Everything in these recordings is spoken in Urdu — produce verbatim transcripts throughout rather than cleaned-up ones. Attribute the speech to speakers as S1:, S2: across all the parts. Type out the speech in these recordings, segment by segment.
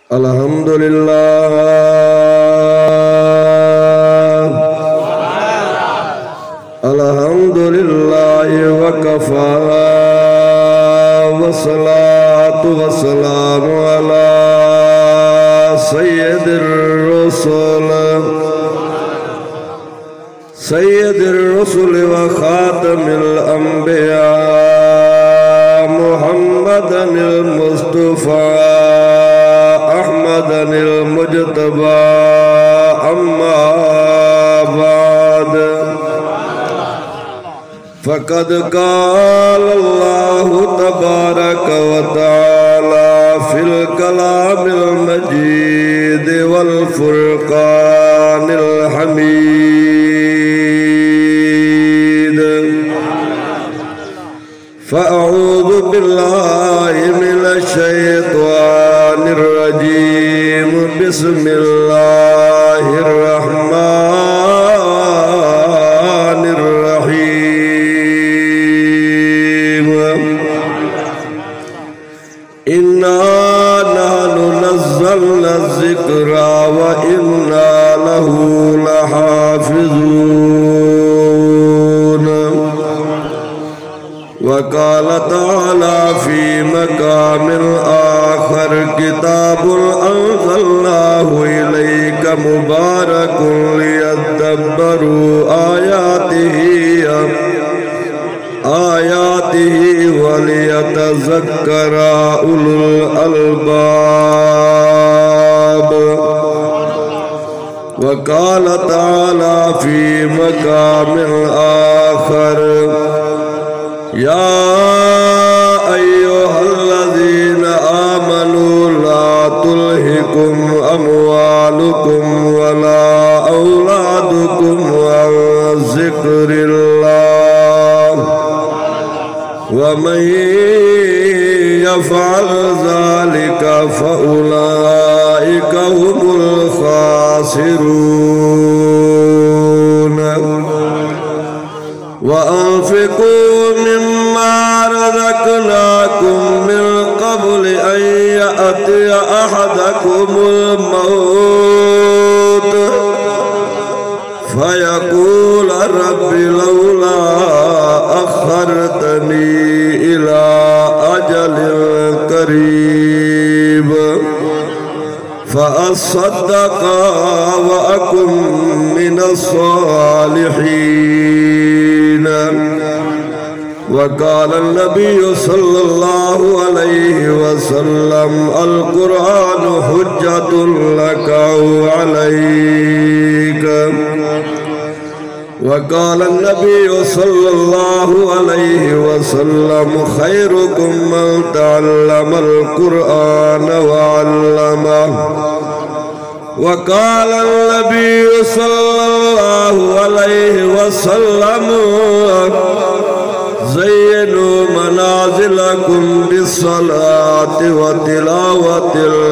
S1: الحمد للہ الحمد للہ وکفا والصلاة والسلام علی سید الرسول سید الرسل وخاتم الانبیاء محمد المصطفى احمد المجتبى اما بعد فقد قال الله تبارك وتعالى في الكلام المجيد والفرقان الحميد فأعوذ بالله من الشيطان الرجيم بسم الله الرحمن الرحيم إنا نحن نزلنا الذكر وإنا له لحافظون وقال تعالى في مقام آخر كتاب أنزلناه إليك مبارك ليدبروا آياته آياته وليتذكر أولو الألباب وقال تعالى في مقام آخر يا أيها الذين آمنوا لا تلهكم أموالكم ولا أولادكم عن ذكر الله ومن يفعل ذلك فأولئك هم الخاسرون وأنفقوا مما رزقناكم من قبل أن يأتي أحدكم الموت فيقول رب لولا أخرتني إلى أجل قريب فأصدق وأكن من الصالحين وقال النبي صلى الله عليه وسلم القرآن حجة لك أو عليك وقال النبي صلى الله عليه وسلم خيركم من تعلم القرآن وعلمه وقال النبي صلى الله عليه وسلم زينوا منازلكم بالصلاة وتلاوة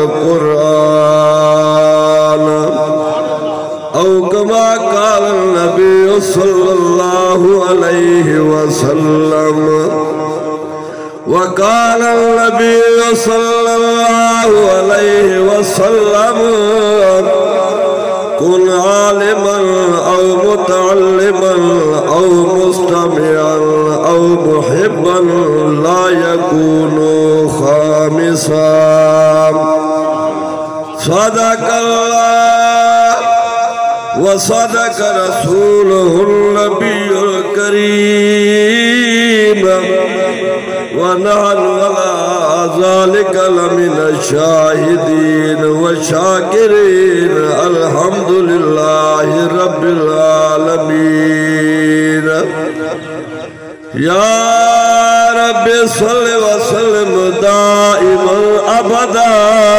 S1: القرآن أو كما قال النبي صلى الله عليه وسلم وقال النبي صلى الله عليه وسلم كن عالما أو متعلما أو مستمعا أو محبا لا يكون خامسا صدق الله وصدق رسوله النبي الكريم ونحن على ذلك لمن الشاهدين والشاكرين الحمد لله رب العالمين يا رب صل وسلم دائما أبدا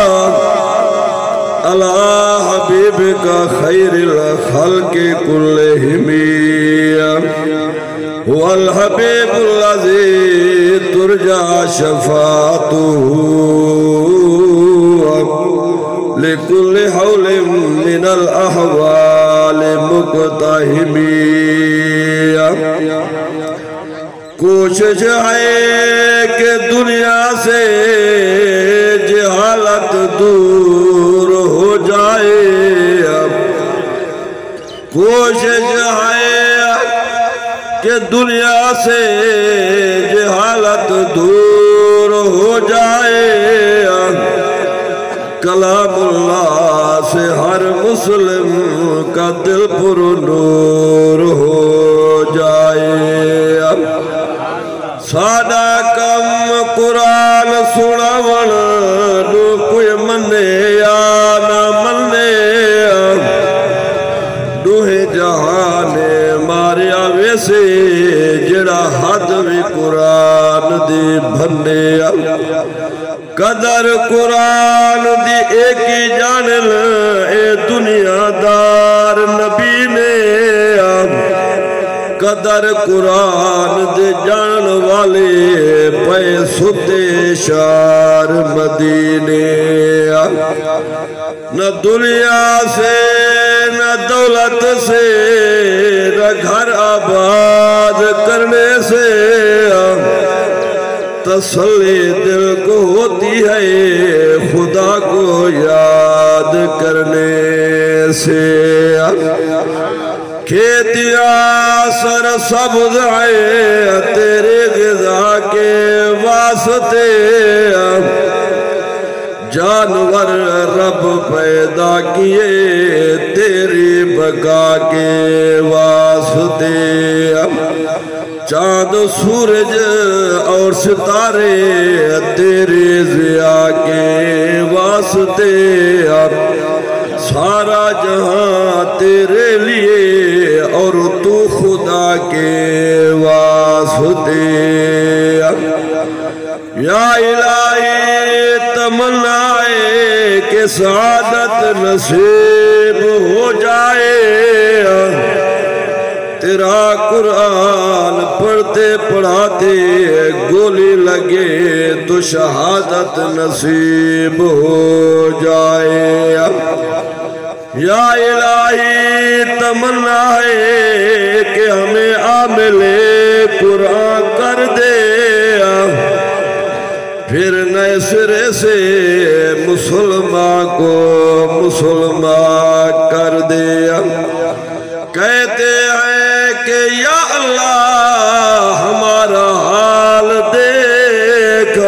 S1: على حبيبك خير الخلق كلهم هو الحبيب الذي ترجى شفاعته لكل حول من الأحوال مقتحمية کوشش ہے کہ دنیا سے جہالت دور کوشش ہے کہ دنیا سے جہالت دور ہو جائے کلام اللہ سے ہر مسلم کا دل پر نور ہو جائے سادہ کم قرآن سناون نو کوئی منے یا نہ منے دوہے جہان ماریا ویسے جڑا حد بھی قرآن دی بھنے قدر قرآن دی ایک ہی جانل اے دنیا دار نبی نے قدر قرآن دے جان والے پے ستے شار مدینے نہ دنیا سے نہ دولت سے نہ گھر آباد کرنے سے تسلی دل کو ہوتی ہے خدا کو یاد کرنے سے کھیتیاں سر سبز ہے تیرے غذا کے واسطے جانور رب پیدا کیے تیری بقا کے واسطے چاند سورج اور ستارے تیرے ضیاء کے واسطے سارا جہاں تیرے لیے اور تو خدا کے واسطے یا الہی تمنا ہے کہ سعادت نصیب ہو جائے تیرا قرآن پڑھتے پڑھاتے گولی لگے تو شہادت نصیب ہو جائے یا الہی تمنا ہے کہ ہمیں عامل قرآن کر دے پھر نئے سرے سے مسلمان کو مسلمان کر دے کہتے ہیں کہ یا اللہ ہمارا حال دیکھ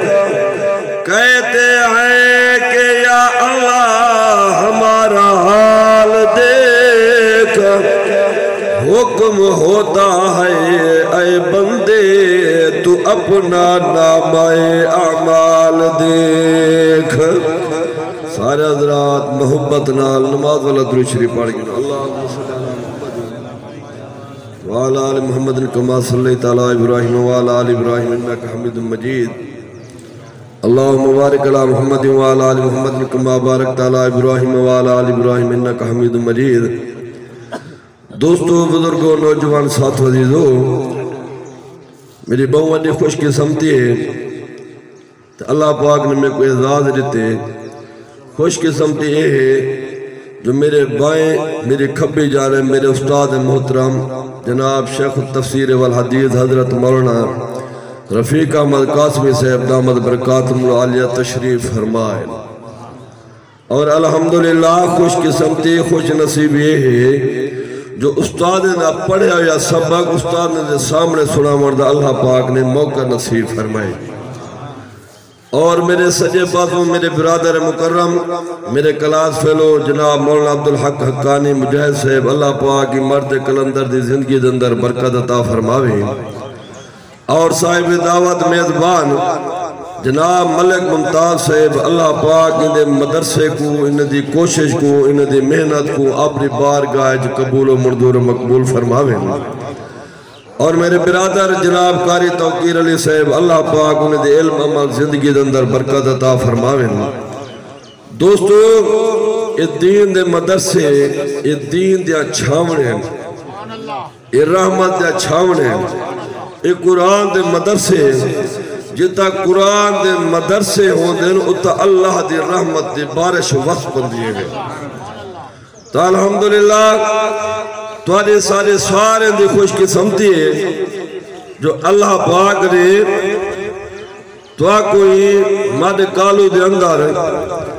S1: کہتے ہیں کہ یا اللہ ہمارا حال دیکھ حکم ہوتا ہے اے بندے تو اپنا نامہ اعمال دیکھ سارے حضرات محبت نال نماز والا درود شریف پڑھ گئے اللہ وعلى آل محمد كما صليت على إبراهيم وعلى آل إبراهيم إنك حميد مجيد اللهم بارك على محمد وعلى آل محمد كما باركت على إبراهيم وعلى آل إبراهيم إنك حميد مجيد دوستو بزرگوں نوجوان ساتھ عزیزو میری بہوانی خوش قسمتی ہے تو اللہ پاک نے میں کو اعزاز دیتے خوش قسمتی یہ ہے جو میرے بائیں میری کھبی جانے میرے استاد محترم جناب شیخ التفسیر والحدیث حضرت مولانا رفیق احمد قاسمی صاحب دامت برکاتہم العالیہ تشریف فرمائے اور الحمدللہ خوش قسمتی خوش نصیب یہ ہے جو استاد نے پڑھا یا سبق استاد نے سامنے سنا مرد اللہ پاک نے موقع نصیب فرمائے اور میرے سجے بازوں میرے برادر مکرم میرے کلاس فیلو جناب مولانا عبدالحق حقانی مجاہد صاحب اللہ پاک کی مرد کلندر دی زندگی دندر برکت عطا فرماوے اور صاحب دعوت میزبان جناب ملک ممتاز صاحب اللہ پاک ان دے مدرسے کو ان دی کوشش کو ان دی محنت کو اپنی بارگاہ جو قبول و مردور مقبول فرماوے اور میرے برادر جناب قاری توقیر علی صاحب اللہ پاک انہیں دے علم عمل زندگی دندر برکت عطا فرماوے دوستو یہ دین دے مدرسے یہ دین دے چھاونے یہ رحمت دے چھاونے یہ قرآن دے مدرسے جتا قرآن دے مدرسے ہوں دے اتا اللہ دے رحمت دے بارش وقت پر دیئے گئے تو الحمدللہ توانے سارے سارے دی خوش قسمتی ہے جو اللہ پاک نے توا کوئی مد کالو دے اندر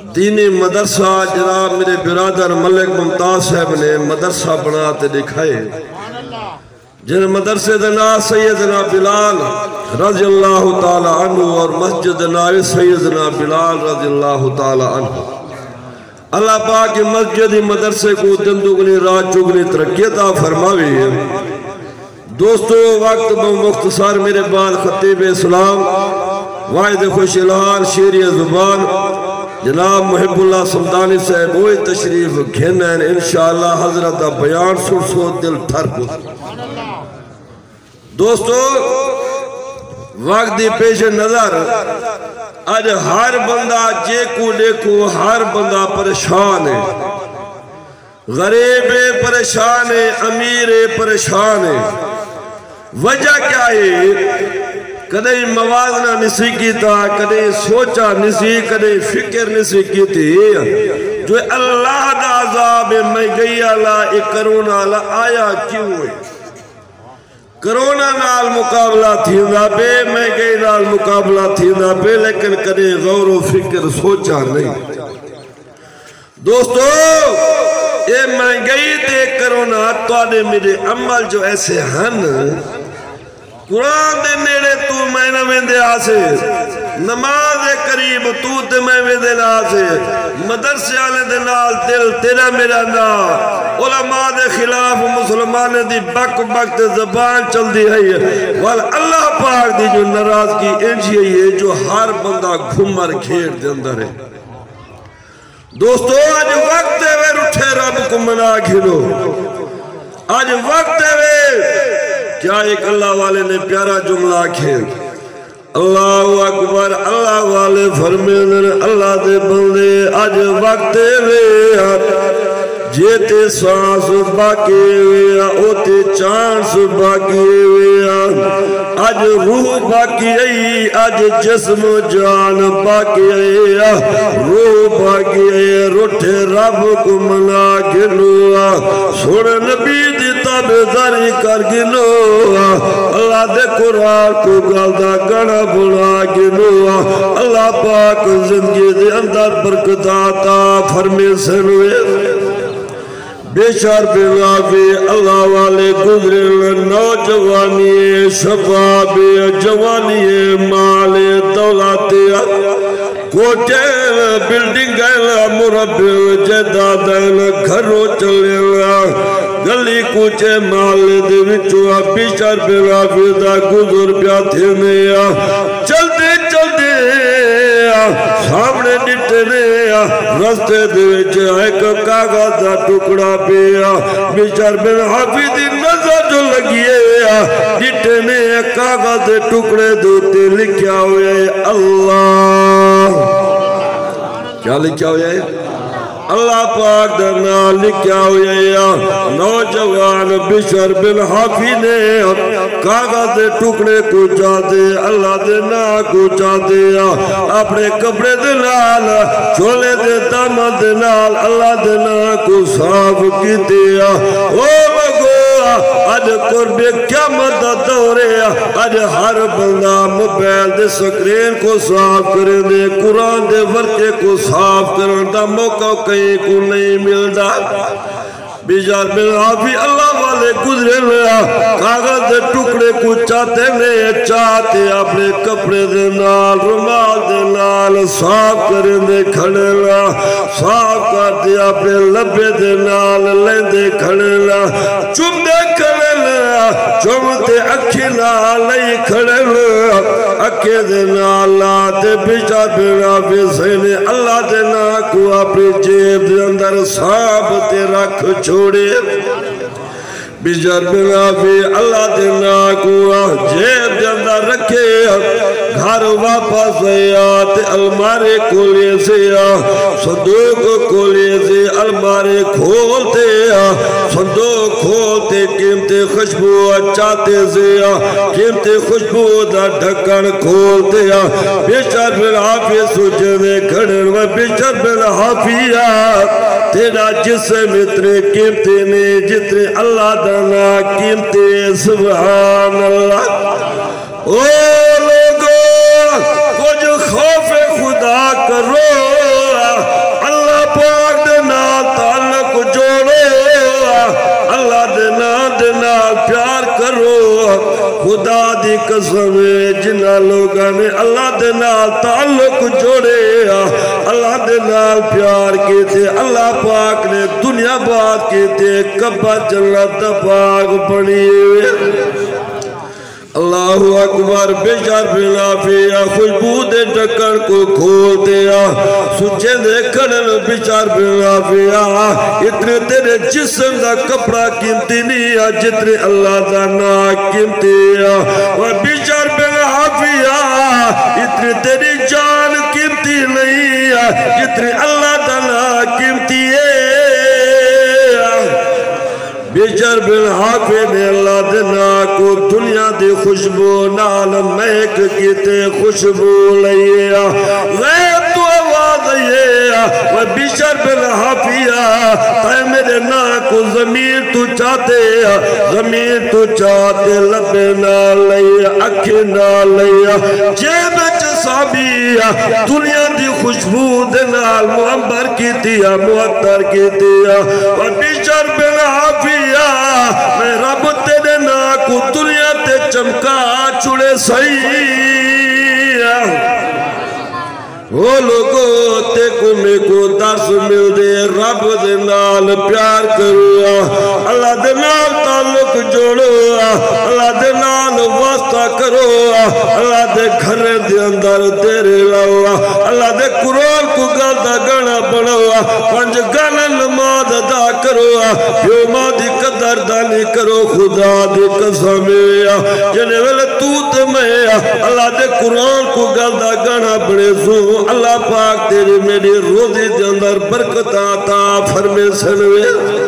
S1: دینی مدرسہ جناب میرے برادر ملک ممتاز صاحب نے مدرسہ بناتے دکھائے جن مدرسے دنا سیدنا بلال رضی اللہ تعالی عنہ اور مسجد ناوی سیدنا بلال رضی اللہ تعالی عنہ اللہ پاک کی مسجد مدرسے کو دن دگنی رات چگنی ترقی عطا فرماوی ہے دوستو وقت مختصر میرے بعد خطیب اسلام واحد خوش الحال شیری زبان جناب محب اللہ سمدانی صاحب ہوئی تشریف گھنین انشاءاللہ حضرت بیان سر سو دل تھر کو دوستو وقت دی پیش نظر آج ہر بندہ جے کو دیکھو ہر بندہ پریشان ہے غریب پریشان ہے امیر پریشان ہے وجہ کیا ہے کدیں موازنہ نسی کی تا کدیں سوچا نسی کدیں فکر نسی کی تھی جو اللہ دا عذاب میں گئی اللہ ایک کرونا اللہ آیا کیوں ہے کرونا نال مقابلہ تھی نہ پہ میں گئی نال مقابلہ تھی نہ پہ لیکن کدیں غور و فکر سوچا نہیں دوستو اے میں گئی تے کرونا تو آنے میرے عمل جو ایسے ہن قرآن دے نیڑے تو میں نہ میں دے آسے نماز قریب تو تے میں میں دے آسے مدرسے آنے دے نال دل تیرا میرا نا علماء دے خلاف مسلمان دی بک بک تے زبان چل دی ہے وال اللہ پاک دی جو ناراض کی انجی ہے جو ہر بندہ گھمر گھیر دے اندر ہے دوستو آج وقت ہے وے رٹھے رب کو منا گھنو آج وقت ہے وے کیا ایک اللہ والے نے پیارا جملہ کھین اللہ اکبر اللہ والے فرمین اللہ دے بندے آج وقت وے جیتے سانس باقی وے اوتے چانس باقی وے آج روح باقی ای آج جسم جان باقی ای روح باقی ای روٹھے رب کو منا گنو سوڑ نبی دی تابداری کر گنو اللہ دے قرآن کو گالدہ گڑا بنا گنو اللہ پاک زندگی دے اندر برکت آتا فرمی سنوے بے شار بے غافی اللہ والے گزرے نوجوانی شباب جوانی مال دولت کوٹے بلڈنگ مربع جدادن گھروں چلے گلی کوچے مال دے وچوں بے شار بے غافی دا گزر پیا تھے نیا چلتے چلتے سامنے نٹنے رستے دے وچ ایک کاغذ دا ٹکڑا پیا بیچار بن حافظ دی نظر جو لگیے نٹنے کاغذ دے ٹکڑے دوتے لکھیا ہوئے اللہ کیا لکھیا ہوئے اللہ پاک درنا لکھیا ہوئے نوجوان بشر بن حافی نے کاغذ دے ٹکڑے کو چاہتے اللہ دے نا کو چاہتے اپنے کپڑے دے نال چولے دے دامن دے نال اللہ دے نا کو صاف کی دیا او بگو آج قرب قیامت دورے آج ہر بندہ موبائل دے سکرین کو صاف کریں دے قرآن دے ورقے کو صاف کریں دا موقع کہیں کو نہیں ملتا بیجار بن حافی اللہ والے گزرے لیا کاغذ دے ٹکڑے کو چاہتے لے چاہتے اپنے کپڑے دے نال رمال دے نال صاف کریں دے کھڑے لیا صاف کرتے اپنے لبے دے نال لیں دے کھڑے لیا چم دے کھڑے لیا چمتے اکھی نال لئی کھڑے لیا اکھے دے نال لاتے بیجار بن حافی سینے اللہ دے نا کو اپنی جیب دے اندر صاف تے رکھ چھوڑے بیجار بن حافی اللہ دینا کو جیب دے اندر رکھے گھر واپس آیا تے المارے کھولے سے صندوق کھولے سے المارے کھولتے صندوق کھولتے قیمتی خوشبو چاہتے سے قیمتی خوشبو دا ڈھکن کھولتے بیجار بن حافی سجنے کھڑے بیجار بن حافی تیرا جسم اتنے قیمتی نے جتنے اللہ دانا قیمتی سبحان اللہ او لوگو کچھ خوف خدا کرو قسم جنہ لوگاں نے اللہ دے نال تعلق جوڑے اللہ دے نال پیار کیتے اللہ پاک نے دنیا بات کیتے کعبہ جنت دا باغ بنی اللہ اکبر بشر بن نافع خوشبو دے ڈھکن کو کھول دیا سچے دے کھڑن بشر بن نافع اتنے تیرے جسم دا کپڑا قیمتی نہیں ہے جتنے اللہ دا نام قیمتی ہے اور بشر بن نافع اتنے تیری جان قیمتی نہیں ہے جتنے اللہ دا نام قیمتی ہے بشر بن نافع نے اللہ دے نام کو دنیا دی خوشبو نال مہک کیتے خوشبو لئے غیب تو آواز آئیے وہ بشر بن نافع تے میرے نام کو زمین تو چاہتے زمین تو چاہتے لبے نہ لئے اکھے نہ لئے جیب صحابی دنیا دی خوشبو دے نال معمبر کیتی معطر کیتی اور بشر بن نافع میں رب تیرے نا کو دنیا تے چمکا چھڑے سہی وہ لوگوں تے کو میں کو درس مل دے رب دے نال پیار کرو اللہ دے نال تعلق جوڑو اللہ دے نال واسطہ کرو اللہ دے گھر دے اندر تیرے لاؤ اللہ دے قرآن کو گادا گانا بڑھو پنج گانا نماز ادا کرو پیو ماں دی قدر دانی کرو خدا دی قسم جنے ویلے توت میں اللہ دے قرآن کو گادا گانا بڑھے سو اللہ پاک تیری میری روزی دے اندر برکت آتا فرمے سنوے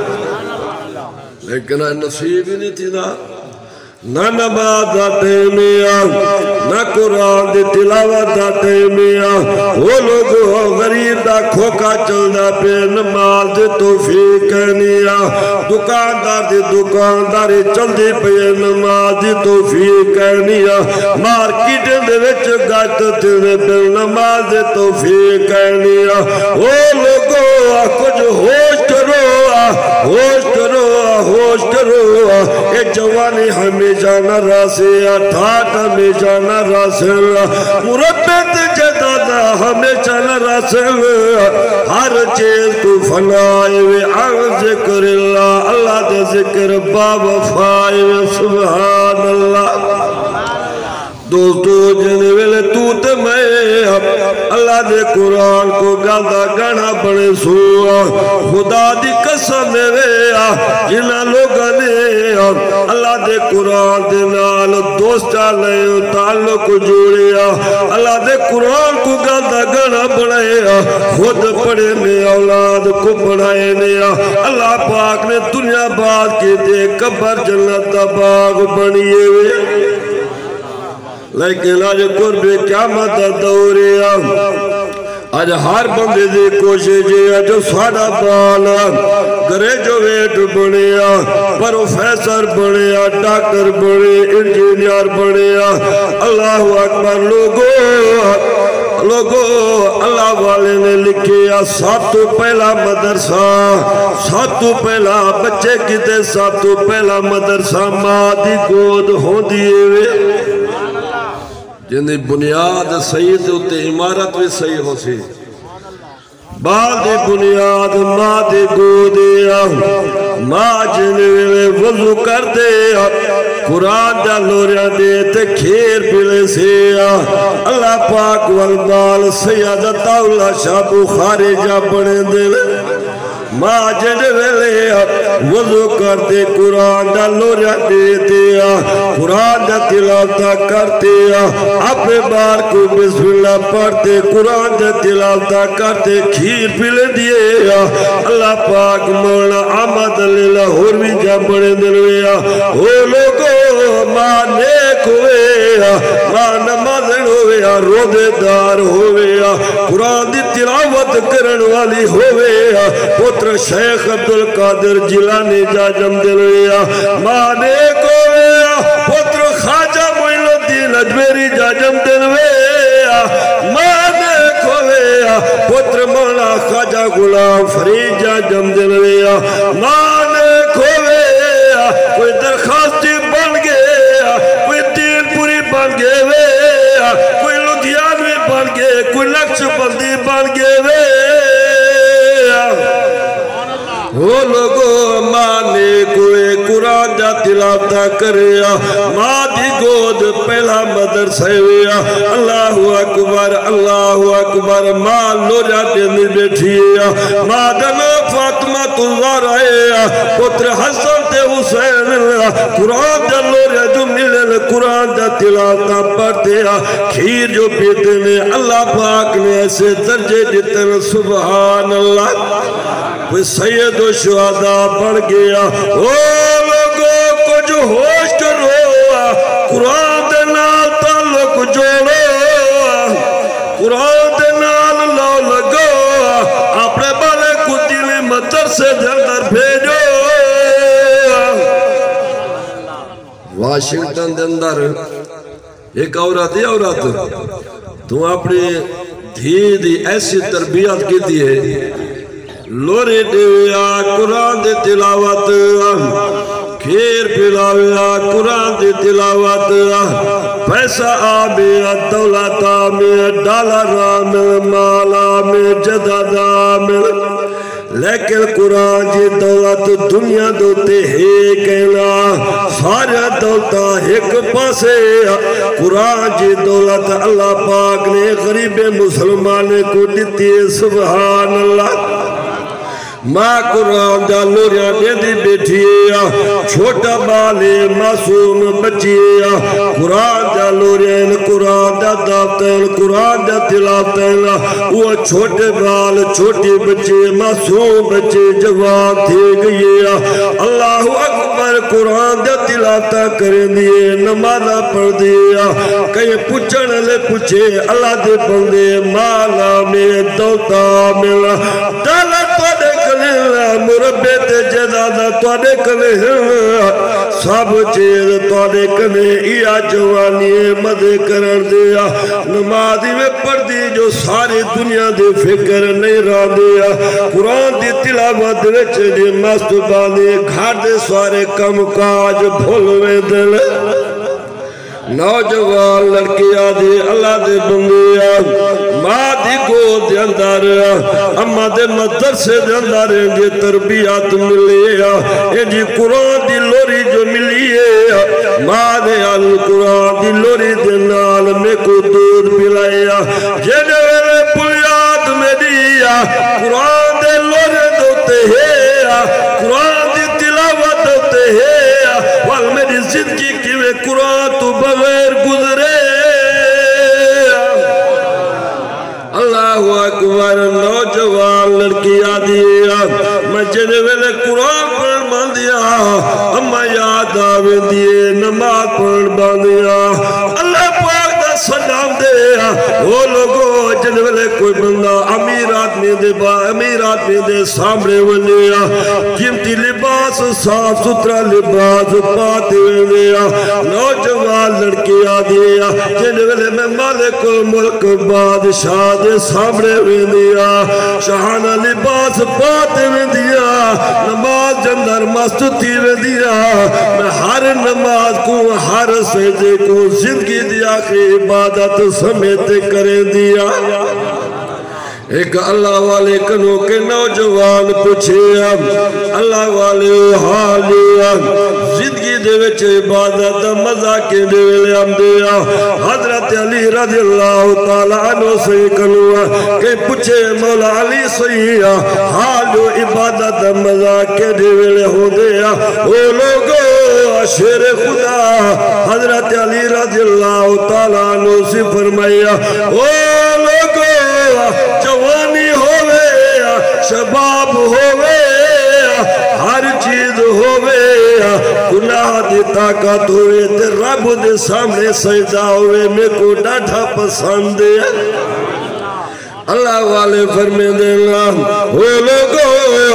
S1: لیکن نصیب ہی نہیں تھی نا نہ نماز دا ٹیمیا نہ قرآن دی تلاوت دا ٹیمیا وہ لوگوں غریب دا کھوکا چلنا پہ نماز دی توفیق کہنیا دکاندار دی دکانداری چل دی پہ نماز دی توفیق کہنیا مارکیٹ دے وچ گھٹ تیرے پہ نماز دی توفیق کہنیا وہ لوگوں کچھ ہوش کرو ہوش کرو ہوش کرو اے جوانی ہمیں جانا راسے ٹھاٹ ہمیں جانا راسے مربت جدادا ہمیں جانا راسے ہر چیز کو فنائے وے آن ذکر اللہ اللہ دے ذکر باب فائے وے سبحان اللہ دوستو جن ویلے توت میں اللہ دے قرآن کو گادا گانا بڑے سوا خدا دی قسم میں جنہ لوگا نے اللہ دے قرآن دے نال دوستا لئے تعلق جوڑیا اللہ دے قرآن کو گادا گانا بڑھایا خود پڑھے نے اولاد کو پڑھائے نے اللہ پاک نے دنیا بات کی دے قبر جنت باغ بنیے ہوئے لیکن آج قرب قیامت دوریا آج ہر بندے دی کوشش ہے جو ساڑا بالا گرے جو ویٹ بنیا پروفیسر بنیا ڈاکٹر بنے انجینئر بنیا اللہ اکبر لوگوں لوگوں اللہ والے نے لکھیا سب تو پہلا مدرسہ سب تو پہلا بچے کتے سب تو پہلا مدرسہ ماں دی گود ہوں دیئے ہوئے جنہیں بنیاد صحیح سے ہوتے عمارت بھی صحیح ہو سی بعد بنیاد ماں دے گو دیا ماں جنہیں وضو کر دیا قرآن دا لوریا دے تے کھیر پلے سیا اللہ پاک والبال سیادت اللہ شاہ بخاری جا بڑے دل ماں جنہیں ویلے وضو کرتے قرآن دا لوریا دے دیا قرآن دا تلاوتا کرتے اپنے بار کو بسم اللہ پڑھتے قرآن دا تلاوتا کرتے کھیر پلے دیے اللہ پاک مولا آمد اللہ اور بھی جا بڑے دلویا او لوگو ماں نیک ہوئے ماں نمازن ہوئے روزے دار ہوئے قرآن دی تلاوت کرن والی ہوئے پتر شیخ عبدالقادر جیلانی جا جم دلویا ماں نیک ہوئے پتر خواجہ معین الدین اجمیری جا جم دلویا ماں نیک ہوئے پتر مولا خواجہ غلام فرید جا جم دلویا ماں نیک ہوئے کوئی درخواستی بن گیا کوئی تین پوری کوئی نقش بندی بن گئے وے وہ لوگو مانے کوئی قرآن جا تلاوتا کریا ماں دی گود پہلا مدرسہ ویا اللہ اکبر اللہ اکبر ماں لوجا دینے بیٹھیا ماں دنو فاطمہ تلوار آیا پتر حسن تے حسین قرآن جا لوجا جو ملے قرآن جا تلاوتا پڑھتے کھیر جو پیتے نے اللہ پاک نے ایسے درجے جتن سبحان اللہ کوئی سید و شہداء بڑھ گیا او لوگوں کو جو ہوش کرو قرآن دے نال تعلق جوڑو قرآن دے نال لو لگو اپنے بالے کو دل مدرسے دے اندر بھیجو واشنگٹن دے اندر ایک عورت ہے عورت تو اپنی دھی دی ایسی تربیت کی دی ہے لوری دیویا قرآن دی تلاوت کھیر پلاویا قرآن دی تلاوت پیسہ آمیا دولت آمیا ڈالر آمیا مال آمیا جدد آمیا لیکن قرآن جی دولت دنیا دوتے ہے کہنا سارا دولتا ایک پاسے قرآن جی دولت اللہ پاک نے غریب مسلمان کو دیتی ہے سبحان اللہ ماں قرآن دا لوریاں دے دی بیٹھیا چھوٹا بالے معصوم بچیا قرآن دا لوریاں قرآن دا دافتین قرآن دا تلافتین وہ چھوٹے بال چھوٹے بچے معصوم بچے جواب تھے گئیا اللہ اکبر قرآن دا تلافتہ کریں دیئے نمازہ پڑھ دیا کہیں پچھن لے پچھے اللہ دے بندے مالا میں دوتا ملا ڈالا تو دیکھ مربے تے جدادہ توڑے کنے سب چیز توڑے کنے یا جوانی مدے کرن دیا نمازی میں پڑھ دی جو ساری دنیا دے فکر نہیں را دیا قرآن دی تلاوت وچ دی مست باندے گھر دے سارے کم کاج بھولوے دل نوجوان لڑکیاں دی اللہ دے بندیاں ماں دی گود دے اندر اماں دے مدرسے دے اندر جے تربیت ملیا اے جی قرآن دی لوری جو ملیے ماں دے القرآن دی لوری دے نال میں کو دودھ پلایا جے میرے پلیات میں دیا قرآن دے لوری دوتے ہیں قرآن دی تلاوت دوتے ہیں وال میری زندگی کی میں قرآن تو بغیر گزرے اللہ اکبر نوجوان لڑکی آدیا میں جنے ویلے قرآن پڑھ باندیا اما یاد آوے دیئے نماز پڑھ باندیا اللہ پاک دا سلام دیا وہ لوگوں جنے ویلے کوئی بندہ امیر آدمی دے با امیر آدمی دے سامنے ونیا قیمتی لباس صاف سترہ لباس پاتے ونیا نوجوان لڑکی آدیا جنے ویلے میں مالک ملک بادشاہ دے سامنے ونیا شہانہ لباس پاتے ونیا نماز جندر مستتی ونیا میں ہر نماز کو ہر سجدے کو زندگی دیا کی عبادت سمیت کریں دیا ایک اللہ والے کنوں کے نوجوان پوچھے اللہ والے حالیا زندگی دے وچ عبادت مزہ کے دے ویلے ہم دیا حضرت علی رضی اللہ تعالیٰ عنہ سے کنوں کہ پوچھے مولا علی سیئا حالو عبادت مزہ کے دے ویلے ہو دیا او لوگو شیر خدا حضرت علی رضی اللہ تعالیٰ عنہ سے فرمایا او لوگو جوانی ہوئے شباب ہوئے ہر چیز ہوئے گناہ دی طاقت ہوئے تے رب دے سامنے سجدہ ہوئے میں کو ڈاٹھا پسند ہے اللہ والے فرمے دینا وہ لوگو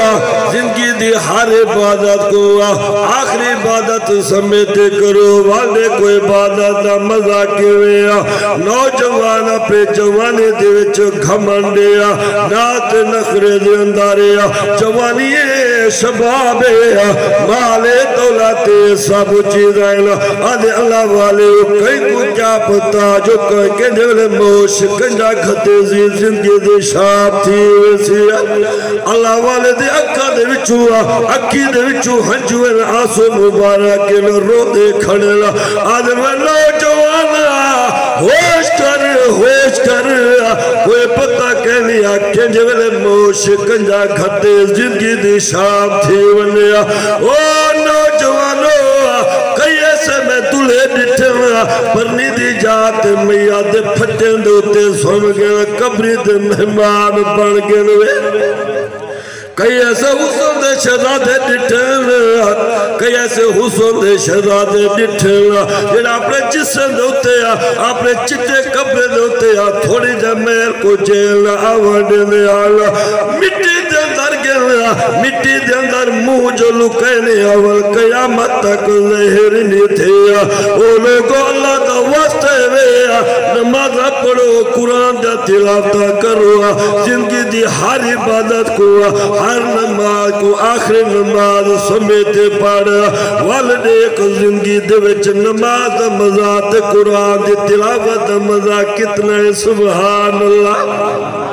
S1: زندگی دی ہر عبادت کو آخری عبادت سمیتے کرو والے کو عبادت دا مزہ کیویا نوجوان پہ جوانے دے وچ گھمنڈیا نات نخرے دے انداریا جوانی شبابے مالے دولتے سب چیز آئیلا آدھے اللہ والے کئی کو کیا پتا جو کئی کے نیولے موش کنجا کھتے زی زندگی دے شاب تھی ویسی اللہ والے دے اکھا دے وچوا اکھی دے وچو ہنجوین آسو مبارک رو دے کھڑیلا آدھے میں نوجوانا ہوش کر ہوش کر کوئی پتہ کہنی آکھیں جو ویلے موش کنجا کھتے زندگی دی شاب تھی ونیا او نوجوانو کئی ایسے میں تلے ڈٹھا پرنی دی جات میاں دے پھٹیں دوتے سن گئے قبری دے مہمان بن گئے کئی ایسے حسن دے شہزادے ڈٹھنا کئی ایسے حسن دے شہزادے ڈٹھنا جنہا اپنے جسم دوتے ہیں اپنے چٹے کپڑے دوتے ہیں تھوڑی جمیل کو جیلنا آوڑنے دے آلہ مٹی دے اندر گیا مٹی دے اندر منہ جو لکینے اول قیامت تک ظہر نہیں تھے او لوگو اللہ دا واسطے وے نماز پڑھو قرآن دا تلاوت کرو زندگی دی ہر عبادت کو ہر نماز کو آخری نماز سمیتے پڑھا والدے ایک زندگی دے وچ نماز مزات قرآن دی تلاوت مزا کتنا ہے سبحان اللہ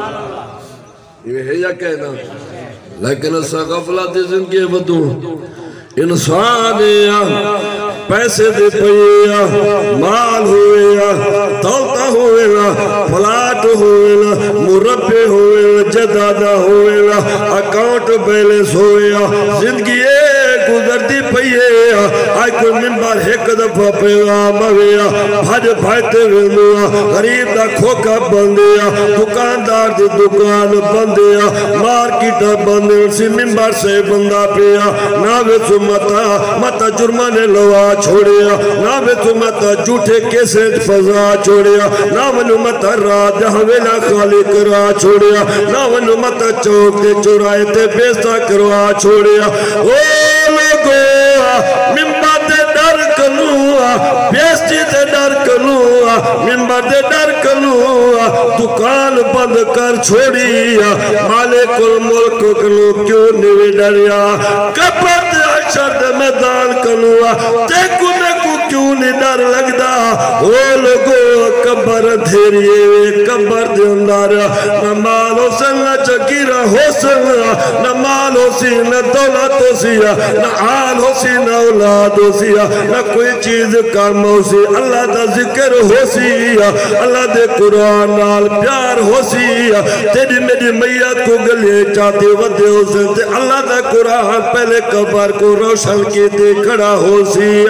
S1: یہ ہے یا کہنا لیکن اسا غفلت زندگی بدو انسان پیسے دے پئیا مال ہوئے دولتا ہوئے پلاٹ ہوئے مربع ہوئے جدادہ ہوئے اکاؤنٹ بیلنس ہوئے زندگی گزر دی پئیے آئی کوئی ممبر ایک دفعہ پیغام ہویا بھاج بھائیتے ہوئے غریب دا کھوکا بندیا دکاندار دی دکان بندیا مارکیٹ بندیا سی ممبر سے بندہ پیا ناوے سو متا متا جرمانے لوا چھوڑیا ناوے تو متا جھوٹے کیسے فضا چھوڑیا ناوے متا رات حویلہ خالق را چھوڑیا ناوے متا چوک دے چورائے تے بیسا کروا چھوڑیا او لوگو ممبر دے ڈر کنوا بیسٹی دے ڈر کنوا ممبر دے ڈر کنوا دکان بند کر چھوڑیا مالک الملک کنو کیوں نہیں ڈریا کپت شرد میدان کنوا دیکھو نیکو کیوں نہیں ڈر لگدا او لوگو کبر دھیریے کبر دے اندار نہ مال ہو سن نہ چکیرہ ہو سن نہ مال ہو سی نہ دولت ہو سی نہ آل ہو سی نہ اولاد ہو سی نہ کوئی چیز کام ہو سی اللہ دا ذکر ہو سی اللہ دے قرآن نال پیار ہو سی تیری میری میت کو گلے چاہتے ودے ہو سن اللہ دا قرآن پہلے کبر کو روشن کی تے کھڑا ہو سی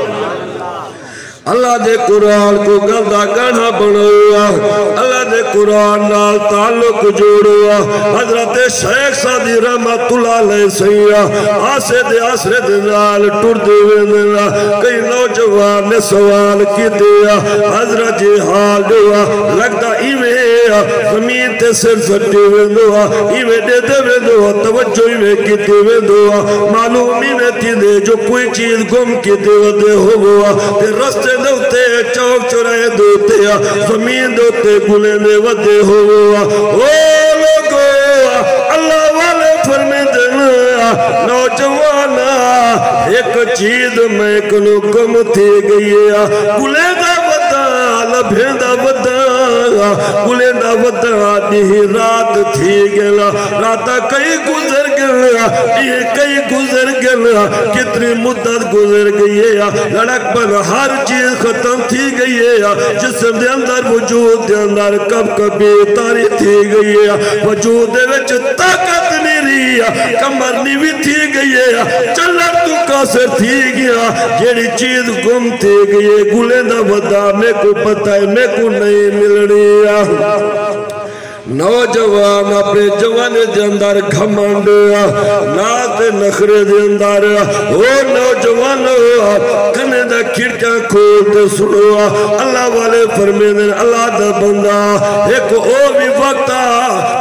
S1: اللہ دے قرآن کو گردہ گڑھا بنوا اللہ دے قرآن نال تعلق جوڑوا حضرت شیخ سادی رحمت اللہ علیہ سیاح آسے دے آسرے دے نال ٹور دے ویندنا کئی نوجوان نے سوال کی دیا حضرت جی حال دوا لگتا ایوے زمین تے سر سٹی ویندوا ایوے دے دے ویندوا توجہ ایوے کی دے ویندوا معلومی میں تھی دے جو کوئی چیز گم کی دے ودے ہوا تے رستے دوتے چوک چورائے دوتے زمین دوتے گلے میں ودے ہوا او لوگو اللہ والے فرمے دینا نوجوانا ایک چیز میں کنو کم تھی گئی گلے دا ودا لبھیں دا ودا گلے دا ودا نہیں رات تھی گلا راتا کئی گزر گلا یہ کئی گزر گلا کتنی مدت گزر گئی ہے لڑک پر ہر چیز ختم تھی گئی ہے جسم دے اندر وجود دے اندر کب کبھی تاری تھی گئی ہے وجود دے وچ طاقت نہیں رہی ہے کمر نہیں بھی تھی گئی ہے چلک تو کاسر تھی گیا جیڑی چیز گم تھی گئی ہے گلے دا ودا میں کو پتہ ہے میں کو نہیں مل رہی ہے نوجوان اپنے جوان دے اندر گھمنڈ نات نخرے دے اندر او نوجوان کنے دا کھڑکیاں کھولتے سنو اللہ والے فرمیدن اللہ دا بندہ ایک او بھی وقتا تیرے علی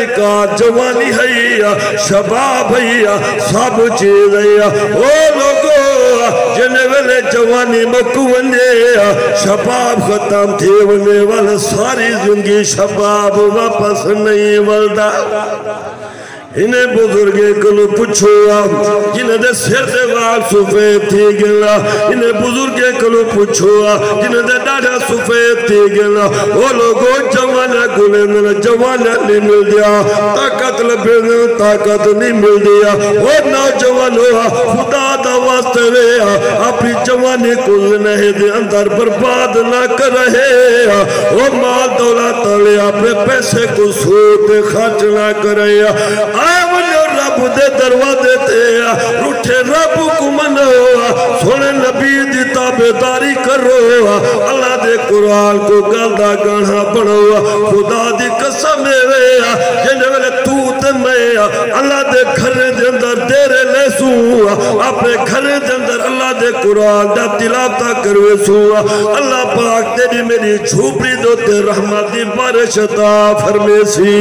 S1: نکاح جوانی ہے شباب ہے سب چیز ہے او لوگو جن ویلے جوانی مکو ونجے شباب ختم تھی ونے والا ساری زندگی شباب واپس نہیں ولدا انہیں بزرگے کلو پچھوا جنہیں دے سر دے وال سفید تھی گلا انہیں بزرگے کلو پچھوا جنہیں دے ڈاڑا سفید تھی گلا وہ لوگوں جوانا گلے میں جوانا نہیں مل دیا طاقت لبے میں طاقت نہیں مل دیا وہ نوجوان ہوا خدا دا واسطے رہا اپنی جوانی کو زنہے دے اندر برباد نہ کر رہے وہ مال دولت لے اپنے پیسے کو سوٹ خرچ نہ کر رہے آمنو رب دے دروازے تے روٹھے رب کو منو سونے نبی دی تابعداری کرو اللہ دے قرآن کو گلدا گانا پڑھو خدا دی قسم ہے جن ویلے تو تے میں اللہ دے گھر دے اندر تیرے لے سو اپنے گھر دے اندر اللہ دے قرآن دا تلاوت کروے سو اللہ پاک تیری میری جھوپڑی دو تے رحمت دی بارش عطا فرمے سی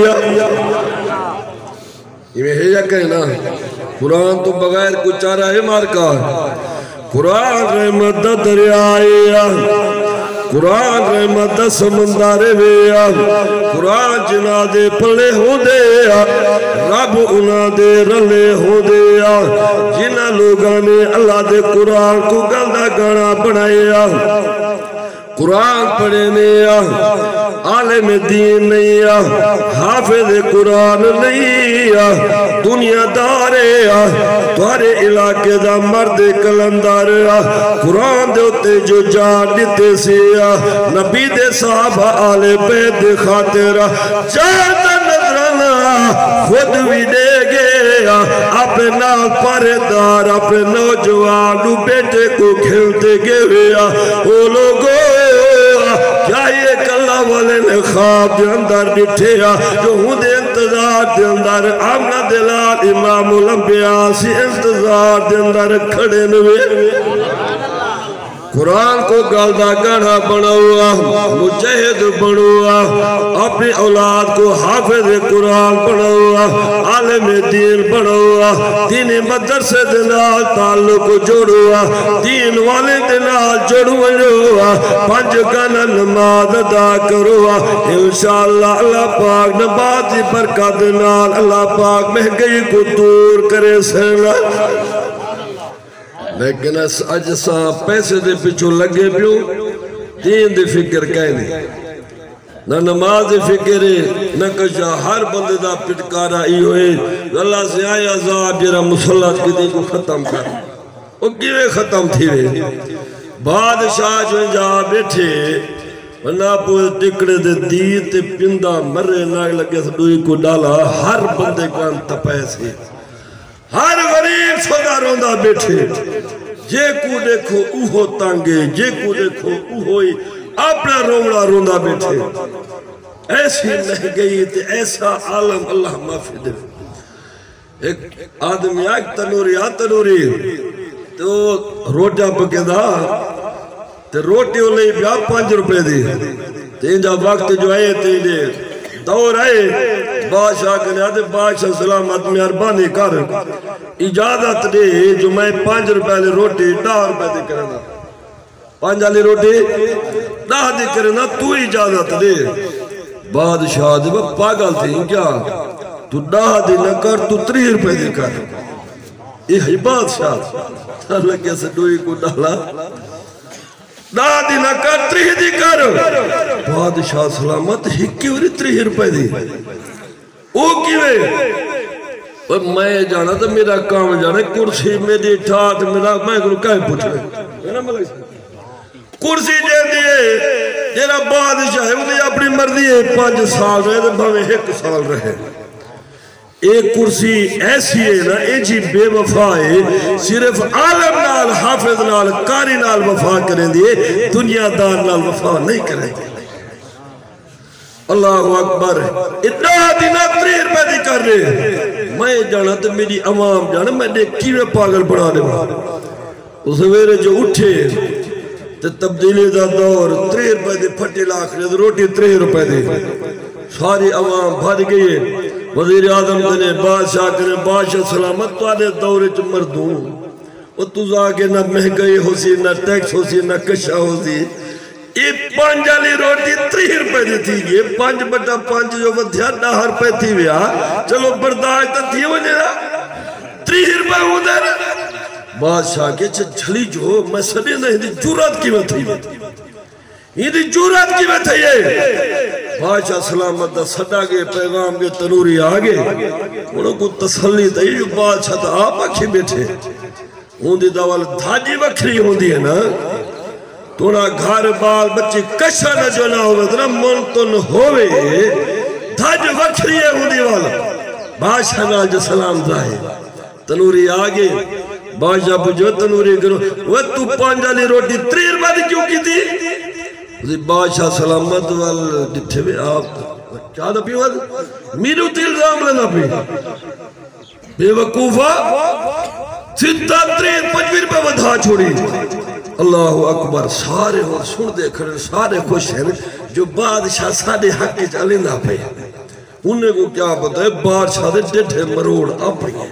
S1: یہ میں ہے یا کہنا قرآن تو بغیر کچھ چارہ ہے مارکا قرآن رحمت دا دریائے قرآن رحمت دا سمندر ویا قرآن جنا دے پلے ہو دے رب انہ دے رلے ہو دے جنہ لوگاں نے اللہ دے قرآن کو گلدہ گانا بنایا قرآن پڑھنے عالم دین نہیں حافظ قرآن نہیں دنیا دارے تھوارے علاقے دا مرد کلندر قرآن دے ہوتے جو جان دیتے سی نبی دے صحابہ آل بیت دے خاطر جانا نظرانہ خود بھی دے گے اپنے نال پردار اپنے نوجوانو بیٹے کو کھلتے گے وہ لوگوں کیا یہ کلہ والے نے خواب دے اندر ڈٹھیا جو ہوں دے انتظار دے اندر آمنہ دلال امام الانبیاء سی انتظار دے اندر کھڑے نوے قرآن کو گالدہ گانا بناؤا مجہد بناؤا اپنی اولاد کو حافظ قرآن بناؤا عالم دین بناؤا دین مدرسے دنال تعلق جوڑوا دین والے دنال جوڑوا پنج گانا نماز ادا کروا انشاءاللہ اللہ پاک نباتی برکت دنال اللہ پاک مہنگئی کو دور کرے سینا لیکن اس اجسا پیسے دے پچھو لگے پیوں دین دے فکر کہنے نہ نماز دے فکر نہ کشا ہر بندے دا پٹکارا ای ہوئے اللہ سے آئے عذاب جرہ مسلط کی دین کو ختم کر وہ کیوے ختم تھی وے بادشاہ جو جا بیٹھے ورنہ پوئے ٹکڑے دے دین تے پندہ مرے نہ لگے سے دوئی کو ڈالا ہر بندے کو انتا پیسے ہر غریب سودا روندہ بیٹھے جے کو دیکھو اوہو تانگے جے کو دیکھو اوہوئی اپنا روڑا روندہ بیٹھے ایسی نہیں گئی تھی ایسا عالم اللہ معافی دے ایک آدمی آگ تنوری آ تنوری تو روٹا پکے دا تو روٹی ہو لئی بیا پانچ روپے دی تین جا وقت جو آئے تین دے دور آئے بادشاہ کہنے آتے بادشاہ سلامت میں اربانی کر اجازت دے جو میں پانچ روپے لے روٹی ڈاہ روپے دے کرنا پانچ آلی روٹی ڈاہ دے کرنا تو اجازت دے بادشاہ دے وہ پاگل تھی کیا تو ڈاہ دے نہ کر تو تری روپے دے کر یہ ہے بادشاہ لگے سے ڈوئی کو ڈالا ڈاہ دے نہ کر تری دے کر بادشاہ سلامت ہکی وری تری روپے دے او کیوے میں جانا تھا میرا کام جانا کرسی میری ٹھاٹ میرا میں کروں کہے پوچھ رہے کرسی جے دیئے جیرا بادشاہ ہے وہ اپنی مرضی ہے پانچ سال رہے تو بھویں ایک سال رہے ایک کرسی ایسی ہے نا ایجی بے وفا ہے صرف عالم نال حافظ نال کاری نال وفا کریں دیئے دنیا دار نال وفا نہیں کریں دیئے اللہ اکبر اتنا دینا تریر پیدی کر رہے میں جانا تو میری عوام جانا میں نے کیوے پاگل بڑھا دے اس ویرے جو اٹھے تو تبدیلی دا دور تریر پیدی پھٹی لاکھ رہے روٹی تریر پیدی ساری عوام بھر گئی وزیر اعظم کنے بادشاہ کنے بادشاہ سلامت تو آدھے دورے چ مردوں وہ تُزا کے نہ مہنگائی ہو سی نہ ٹیکس ہو سی نہ کشا ہو سی یہ پانچ جالی روٹی تری روپے دی تھی گئے پانچ بٹا پانچ جو ودھیا ڈاہ روپے تھی ویا چلو برداشت تھی وجہ تری روپے ہو دے بادشاہ کے جھلی جو میں سنے نہ ہندی جورت کی میں تھی ہندی جورت کی میں تھی یہ بادشاہ سلامت دا صدا گئے پیغام کے تنوری آگے انہوں کو تسلی تھی جو بادشاہ دا آپ اکھی بیٹھے ہوندی دوال دھاجی وکھری ہوندی ہے نا توڑا گھار بال بچی کشا نہ جو نہ ہوئے تنا منتن ہوئے دھاج وکھری ہے ہوندی والا بادشاہ نال جو سلام دائے تنوری آگے بادشاہ پوچھو تنوری کرو وہ تو پانجالی روٹی تریر بعد کیوں کی تھی بادشاہ سلامت وال ڈٹھے میں آپ چاہ دا پیواد میرو تیل رام لینا پی بے وقوفہ ستہ ترین پنجویر پہ ودھا چھوڑی اللہ اکبر سارے ہوں سن دے کھڑے سارے خوش ہیں جو بادشاہ سارے حق کے چلے نہ پہ انہیں کو کیا پتا ہے بادشاہ دے ڈٹھے مروڑ آپ ہیں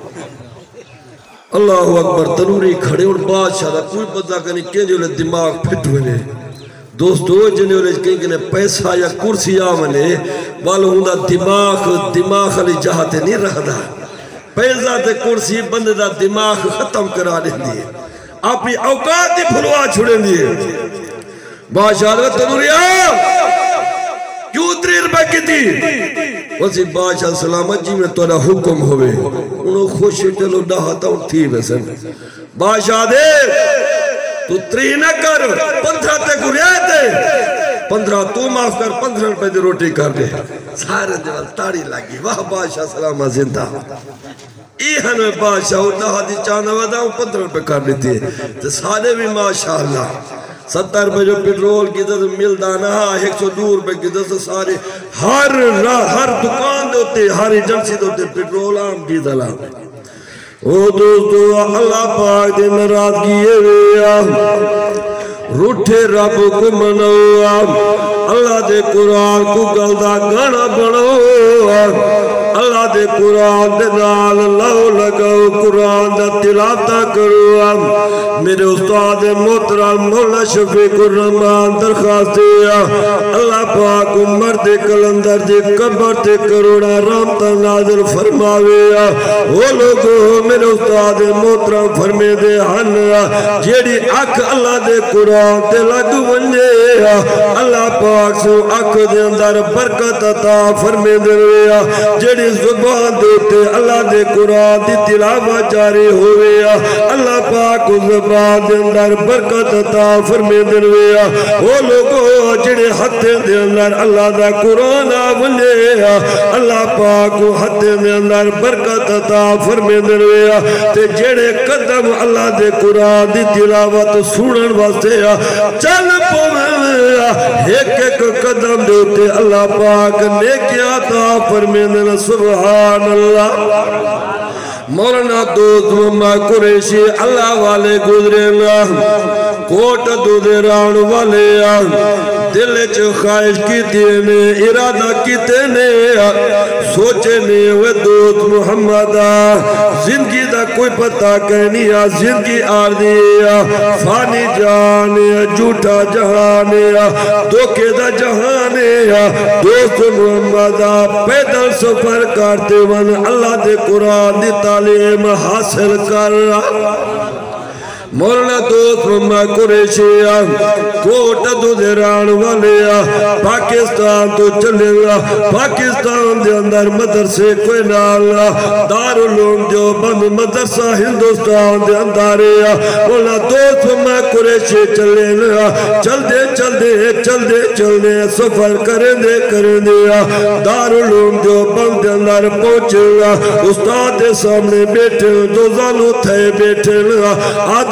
S1: اللہ اکبر تنوری کھڑے اور بادشاہ دا کوئی پتا کرنی کہ جو لے دماغ پھٹ ہوئے دوستو جنہوں نے کہیں کہ پیسہ یا کرسی آمنے والوں ہوں دا دماغ دماغ علی جہاتے نہیں رہ دا پیسہ تے کرسی بندے دا دماغ ختم کرا دیں دیئے اپنی اوقات ہی پھلوا چھوڑیں دیئے بادشاہ دا تنوری آ کیوں تری روپے کی تھی وسی بادشاہ سلامت جی میں توڑا حکم ہوئے انہوں خوش چلو ڈاہتا ہوں تھی ویسن بادشاہ دے تو تری نہ کر پندرہ تے گریہ تے پندرہ تو معاف کر پندرہ روپے دی روٹی کر دے سارے دیوال تاڑی لگی واہ بادشاہ سلامت زندہ ایہن میں بادشاہ ڈاہا دی چانا ودا ہوں پندرہ روپے کر لیتی ہے تو سارے بھی ماشاءاللہ ستر روپے جو پیٹرول کی دس مل دانا ایک سو دو روپے کی دس سارے ہر ہر دکان دوتے ہر ایجنسی دوتے پیٹرول آم کی دلام او دوستو اللہ پاک دے نراز کیے ویا روٹھے رب کو منو اللہ دے قرآن کو گلدہ گانا بنو اللہ دے قرآن دے نال لو لگو قرآن دا تلاوتا کرو میرے استاد محترم مولا شفیق الرحمان درخواست دیا اللہ پاک مرد کلندر دے قبر تے کروڑا رحمتہ نازل فرماویا وہ لوگو میرے استاد محترم فرمے دے ہن جیڑی اک اللہ دے قرآن تے لگ ونجے اللہ پاک سو اک دے اندر برکت عطا فرمے دے ویا جیڑی زبان دیتے اللہ دے قرآن دی تلاوت جاری ہوئے اللہ پاک زبان دے اندر برکت عطا فرمے دے ویا وہ لوگوں جڑے ہتھے دے اندر اللہ دا قرآن آولے اللہ پاک ہتھے دے اندر برکت عطا فرمے دے ویا تے جڑے قدم اللہ دے قرآن دی تلاوت سنن واسطے چل پوے ایک ایک قدم دیتے اللہ پاک نیکیاں عطا فرمے دے سبحان اللہ مولانا دوست محمد قریشی اللہ والے گزرے نا کوٹ دودے ران والے دل چ خواہش کی دینے ارادہ کی تینے سوچے نے وہ دوست محمد زندگی دا کوئی پتہ کہنی زندگی آردی فانی جانے جھوٹا جہانے دھوکے دا جہانے دوست محمد پیدل سفر کرتے ون اللہ دے قرآن دی تعلیم حاصل کر مولانا دوست محمد قریشی کوٹ دودھران والے پاکستان تو چلے گا پاکستان دے اندر مدرسے کوئی نال دارالعلوم جو بند مدرسہ ہندوستان دے اندر مولانا دوست محمد قریشی چلے گا چل دے چل دے چل دے چل دے سفر کریں دے کریں دے دارالعلوم جو بند دے اندر پہنچے گا استاد دے سامنے بیٹھے دو زالو تھے بیٹھے آدھے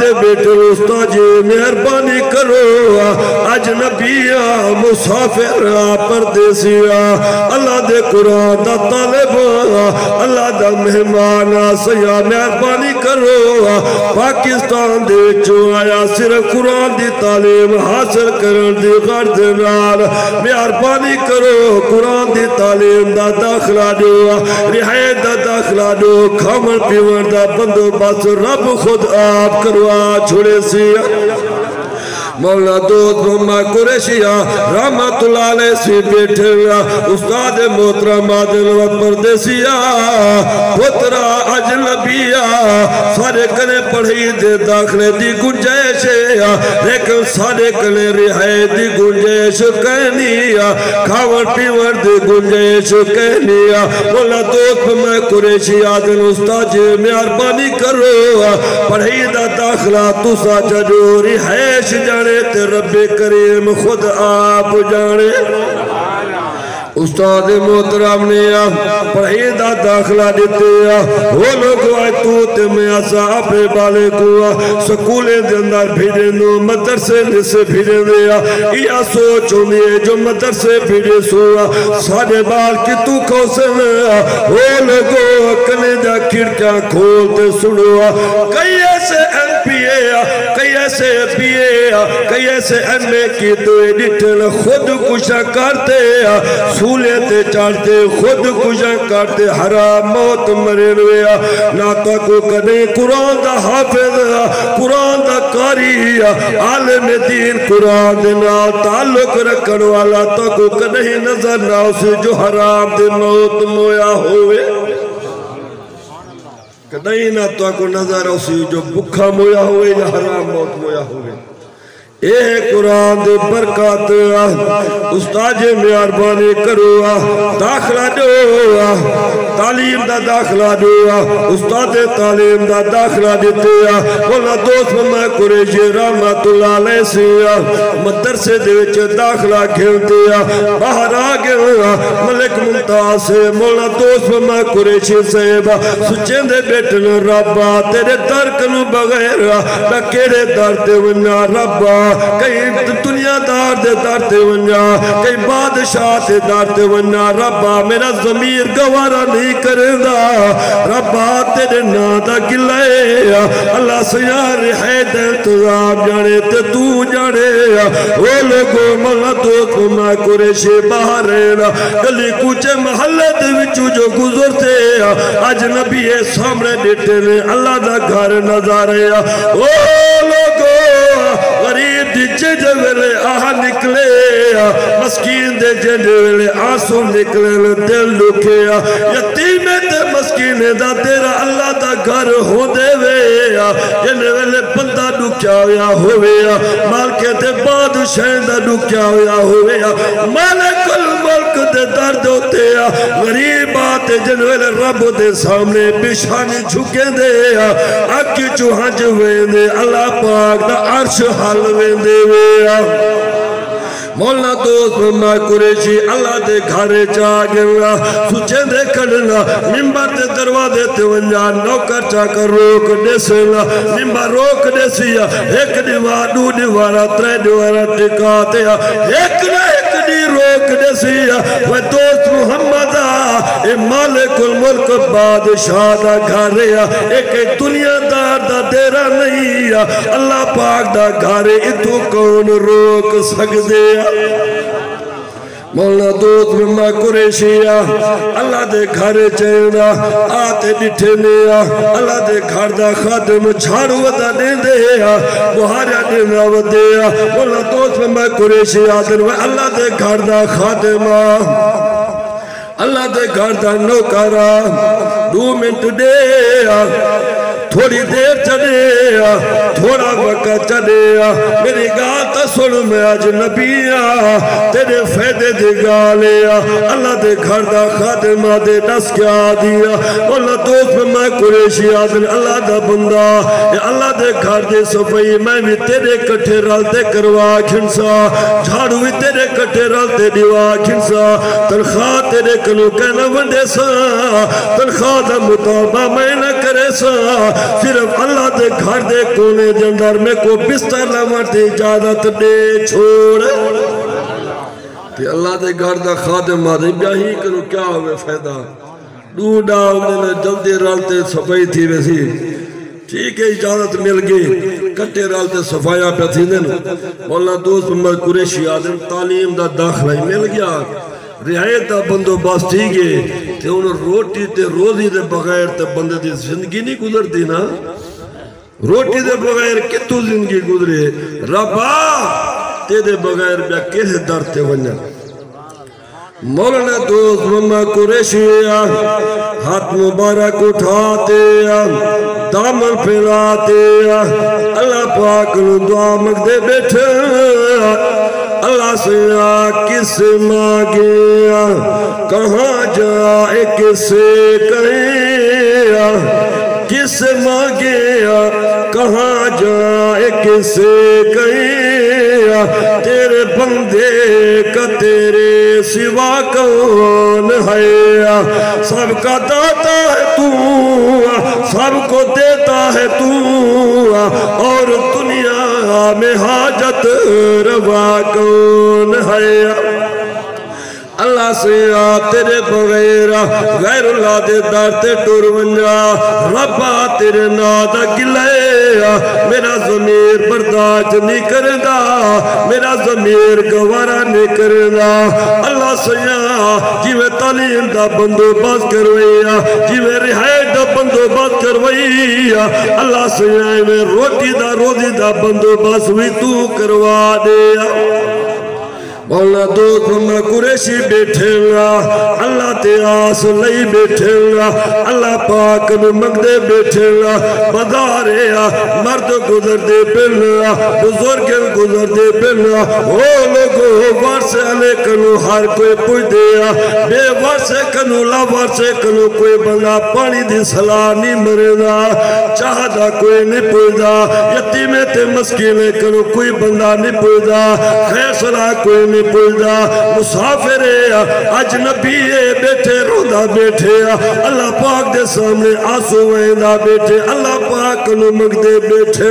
S1: آدھے بیٹے استاد جی مہربانی کرو اجنبیہ مسافر پردیسیہ اللہ دے قرآن دا طالب اللہ دا مہمان سیاح مہربانی کرو پاکستان دے چو آیا صرف قرآن دی تعلیم حاصل کرن دی غرض نال مہربانی کرو قرآن دی تعلیم دا داخلہ دو رہائی دا داخلہ دو کھامن پیون دا بندو بس رب خود آپ کروا چھوڑے سی مولا دوست محمد قریشیہ رحمت اللہ علیہ سی بیٹھے استاد محترم عادل و پردیسیہ پترا اجنبیہ سارے کنے پڑھی دے داخلے دی گنجائش لیکن سارے کنے رہائی دی گنجائش کہنی کھاور پیور دی گنجائش کہنی مولا دوست محمد قریشیہ عادل استاد جی مہربانی کرو پڑھی دا داخلہ تسا جدو رہائش جانے تے رب کریم خود آپ جانے استاد محترم نے پڑھی دا داخلہ دیتے وہ لوگ آئے تو تے میں آسا اپنے بالے کو سکولے دے اندر بھیڑے نو مدرسے نسے بھیڑے دیا یا سوچوں دیئے جو مدرسے بھیڑے سوا ساڑھے بال کی تو کھوسن وہ لوگوں کنے جا کھڑکیاں کھولتے سنوا کئی ایسے ایم پی اے کئی ایسے پی اے کئی ایسے ایم اے کی تو ایڈیٹر خود کشا کرتے سولیتے چاہتے خود کشا کرتے حرام موت مرین ویا نا تاکو کنے قرآن دا حافظ قرآن دا قاری عالم دین قرآن دینا تعلق رکھن والا تاکو کنے نظر نہ اسے جو حرام دے موت مویا ہوئے کدائی نہ تو کو نظر اسی جو بکھا مویا ہوئے یا حرام موت مویا ہوئے اے قرآن دے برکات استاد مہربانی کرو داخلہ دو تعلیم دا داخلہ دو استاد تعلیم دا داخلہ دیتے مولا دوست محمد قریشی رحمت اللہ علیہ سی مدرسے دے وچ داخلہ کھیلتے باہر آگے ملک ممتاز سے مولا دوست محمد قریشی صاحب سچین دے بیٹن ربا تیرے درکنو بغیر ڈکیرے درد ونیا ربا کئی دنیا دار دے دارتے ونیا کئی بادشاہ دے دارتے ونیا ربا میرا ضمیر گوارا نہیں کردا ربا تیرے نادا گلائے اللہ سیار حید انتظام جانے تے تو جانے وہ لوگوں مولا دوست محمد قریشی باہر رہنا گلی کوچے محلے دے وچو جو گزرتے اجنبی سامنے دیتے نے اللہ دا گھر نظارے وہ لوگوں غریب دی ججے ویلے آہا نکلے مسکین دے ججے ویلے آنسو نکلے دل لکھے یتیمے تے مسکین دا تیرا اللہ دا گھر ہو دے وے جنے ویلے بندہ ڈکیا ہویا ہوئے مالکے تے بادشاہ دا ڈکیا ہویا ہوئے مالک الملک دے درد ہوتے غریب آتے جن ویلے رب دے سامنے بشانی جھکے دے آکی چوہاں جوے دے اللہ پاک دا عرش حل ویندے ویا مولا دوست محمد قریشی اللہ دے گھارے چاہ گیا سچے دے کھڑنا ممبر دے دروازے تے ونجا نوکر چاہ کر روک دے سینا ممبر روک دے سیا ایک دیوار دو دیوارا ترے دیوارا ٹکاتے ایک نہ ایک دی روک دے سیا وہ دوست محمد اے مالک الملک بادشاہ دا گھارے ایک دنیا دار دا دیرہ نہیں اللہ پاک دا گھارے اتو کون روک سک دے مولا دوست محمد قریشیہ اللہ دے گھر چینا آتے ڈٹھے نیا اللہ دے گھر دا خادم چھاڑو دا دے دیا بہاریا دینا و دیا مولا دوست محمد قریشیہ اللہ دے گھر دا خادم اللہ دے گھر دا نوکارا دو منٹ دیا تھوڑی دیر چلے تھوڑا وقت چلے میری گاتا سن میں اجنبیہ تیرے فیدے دے گالے اللہ دے گھر دا خادمہ دے نس کیا دیا اللہ دوست میں میں قریشی آدن اللہ دا بندہ اللہ دے گھر دے صفائی میں بھی تیرے کٹھے رالتے کروا کھنسا جھاڑو بھی تیرے کٹھے رالتے دیوا کھنسا تنخواہ تیرے کنو کہنا ونڈے سا تنخواہ دا مطابع میں نہ کرے سا صرف اللہ دے گھر دے کونے جندر میں کو بستر لمٹی اجازت دے چھوڑ تے اللہ دے گھر دا خادم آدھے بیاہی کرو کیا ہوئے فیدہ ڈوڈا انہیں جلدی رالتے صفائی تھی ویسی ٹھیک ہے اجازت مل گئی کٹے رالتے صفایا پہ تھی دن مولا دوست محمد قریشی آدم تعلیم دا داخلہ مل گیا رعایت دا بندو باس ٹھیک ہے تے انہوں روٹی تے روزی دے بغیر تے بندے دی زندگی نہیں گزر دی نا روٹی دے بغیر کتو زندگی گزرے ربا تے دے بغیر بیا کیسے در تے ونیا مولانا دوست محمد قریشی ہاتھ مبارک اٹھاتے دامن پھیلاتے اللہ پاک نو دعا مگدے بیٹھے اللہ سے کس مانگے کہاں جائے کس کہیں کس مانگے کہاں جائے کس کہیں تیرے بندے کا تیرے سوا کون ہے سب کا داتا ہے تو سب کو دیتا ہے تو اور دنیا میں حاجت روا کون ہے اللہ سے آ تیرے بغیر غیر اللہ دے در تے ٹور ونجا ربا تیرے نادا گلے میرا ضمیر برداشت نہیں کردا میرا ضمیر گوارا نہیں کردا اللہ سے آ جیوے تعلیم دا بندوبست کرویا جیوے رہائش دا بندوبست کرویا اللہ سے آ میں روٹی دا روزی دا بندوبست بھی تو کروا دیا مولا دوست محمد قریشی بیٹھے گا اللہ تے آس لئی بیٹھے گا اللہ پاک نو مگدے بیٹھے گا بدارے مرد گزر دے پلنا بزرگ گزر دے پلنا او لوگو وارسے علی کنو ہر کوئی پوچھ دیا بے وارسے کنو لا وارسے کنو کوئی بندہ پانی دی صلاح نہیں مرنا چاہدہ کوئی نہیں پوچھ دا یتیمے تے مسکینے کنو کوئی بندہ نہیں پوچھ دا خیر صلاح کوئی نہیں پوچھدا مسافر اجنبی بیٹھے روندہ بیٹھے اللہ پاک دے سامنے آنسو ویندہ بیٹھے اللہ پاک نو مگدے بیٹھے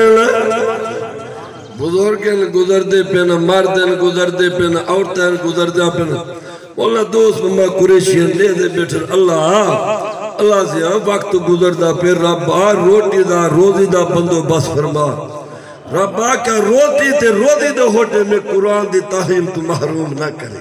S1: بزرگیں گزر دے پینا مردیں گزر دے پینا عورتیں گزر دے پینا مولا دوست محمد قریشی لے دے بیٹھے اللہ اللہ سے وقت گزر دا پھر ربا روٹی دا روزی دا بندو بس فرما ربا کیا روٹی تے روزی دے ہوٹے میں قرآن دی تعلیم تو محروم نہ کرے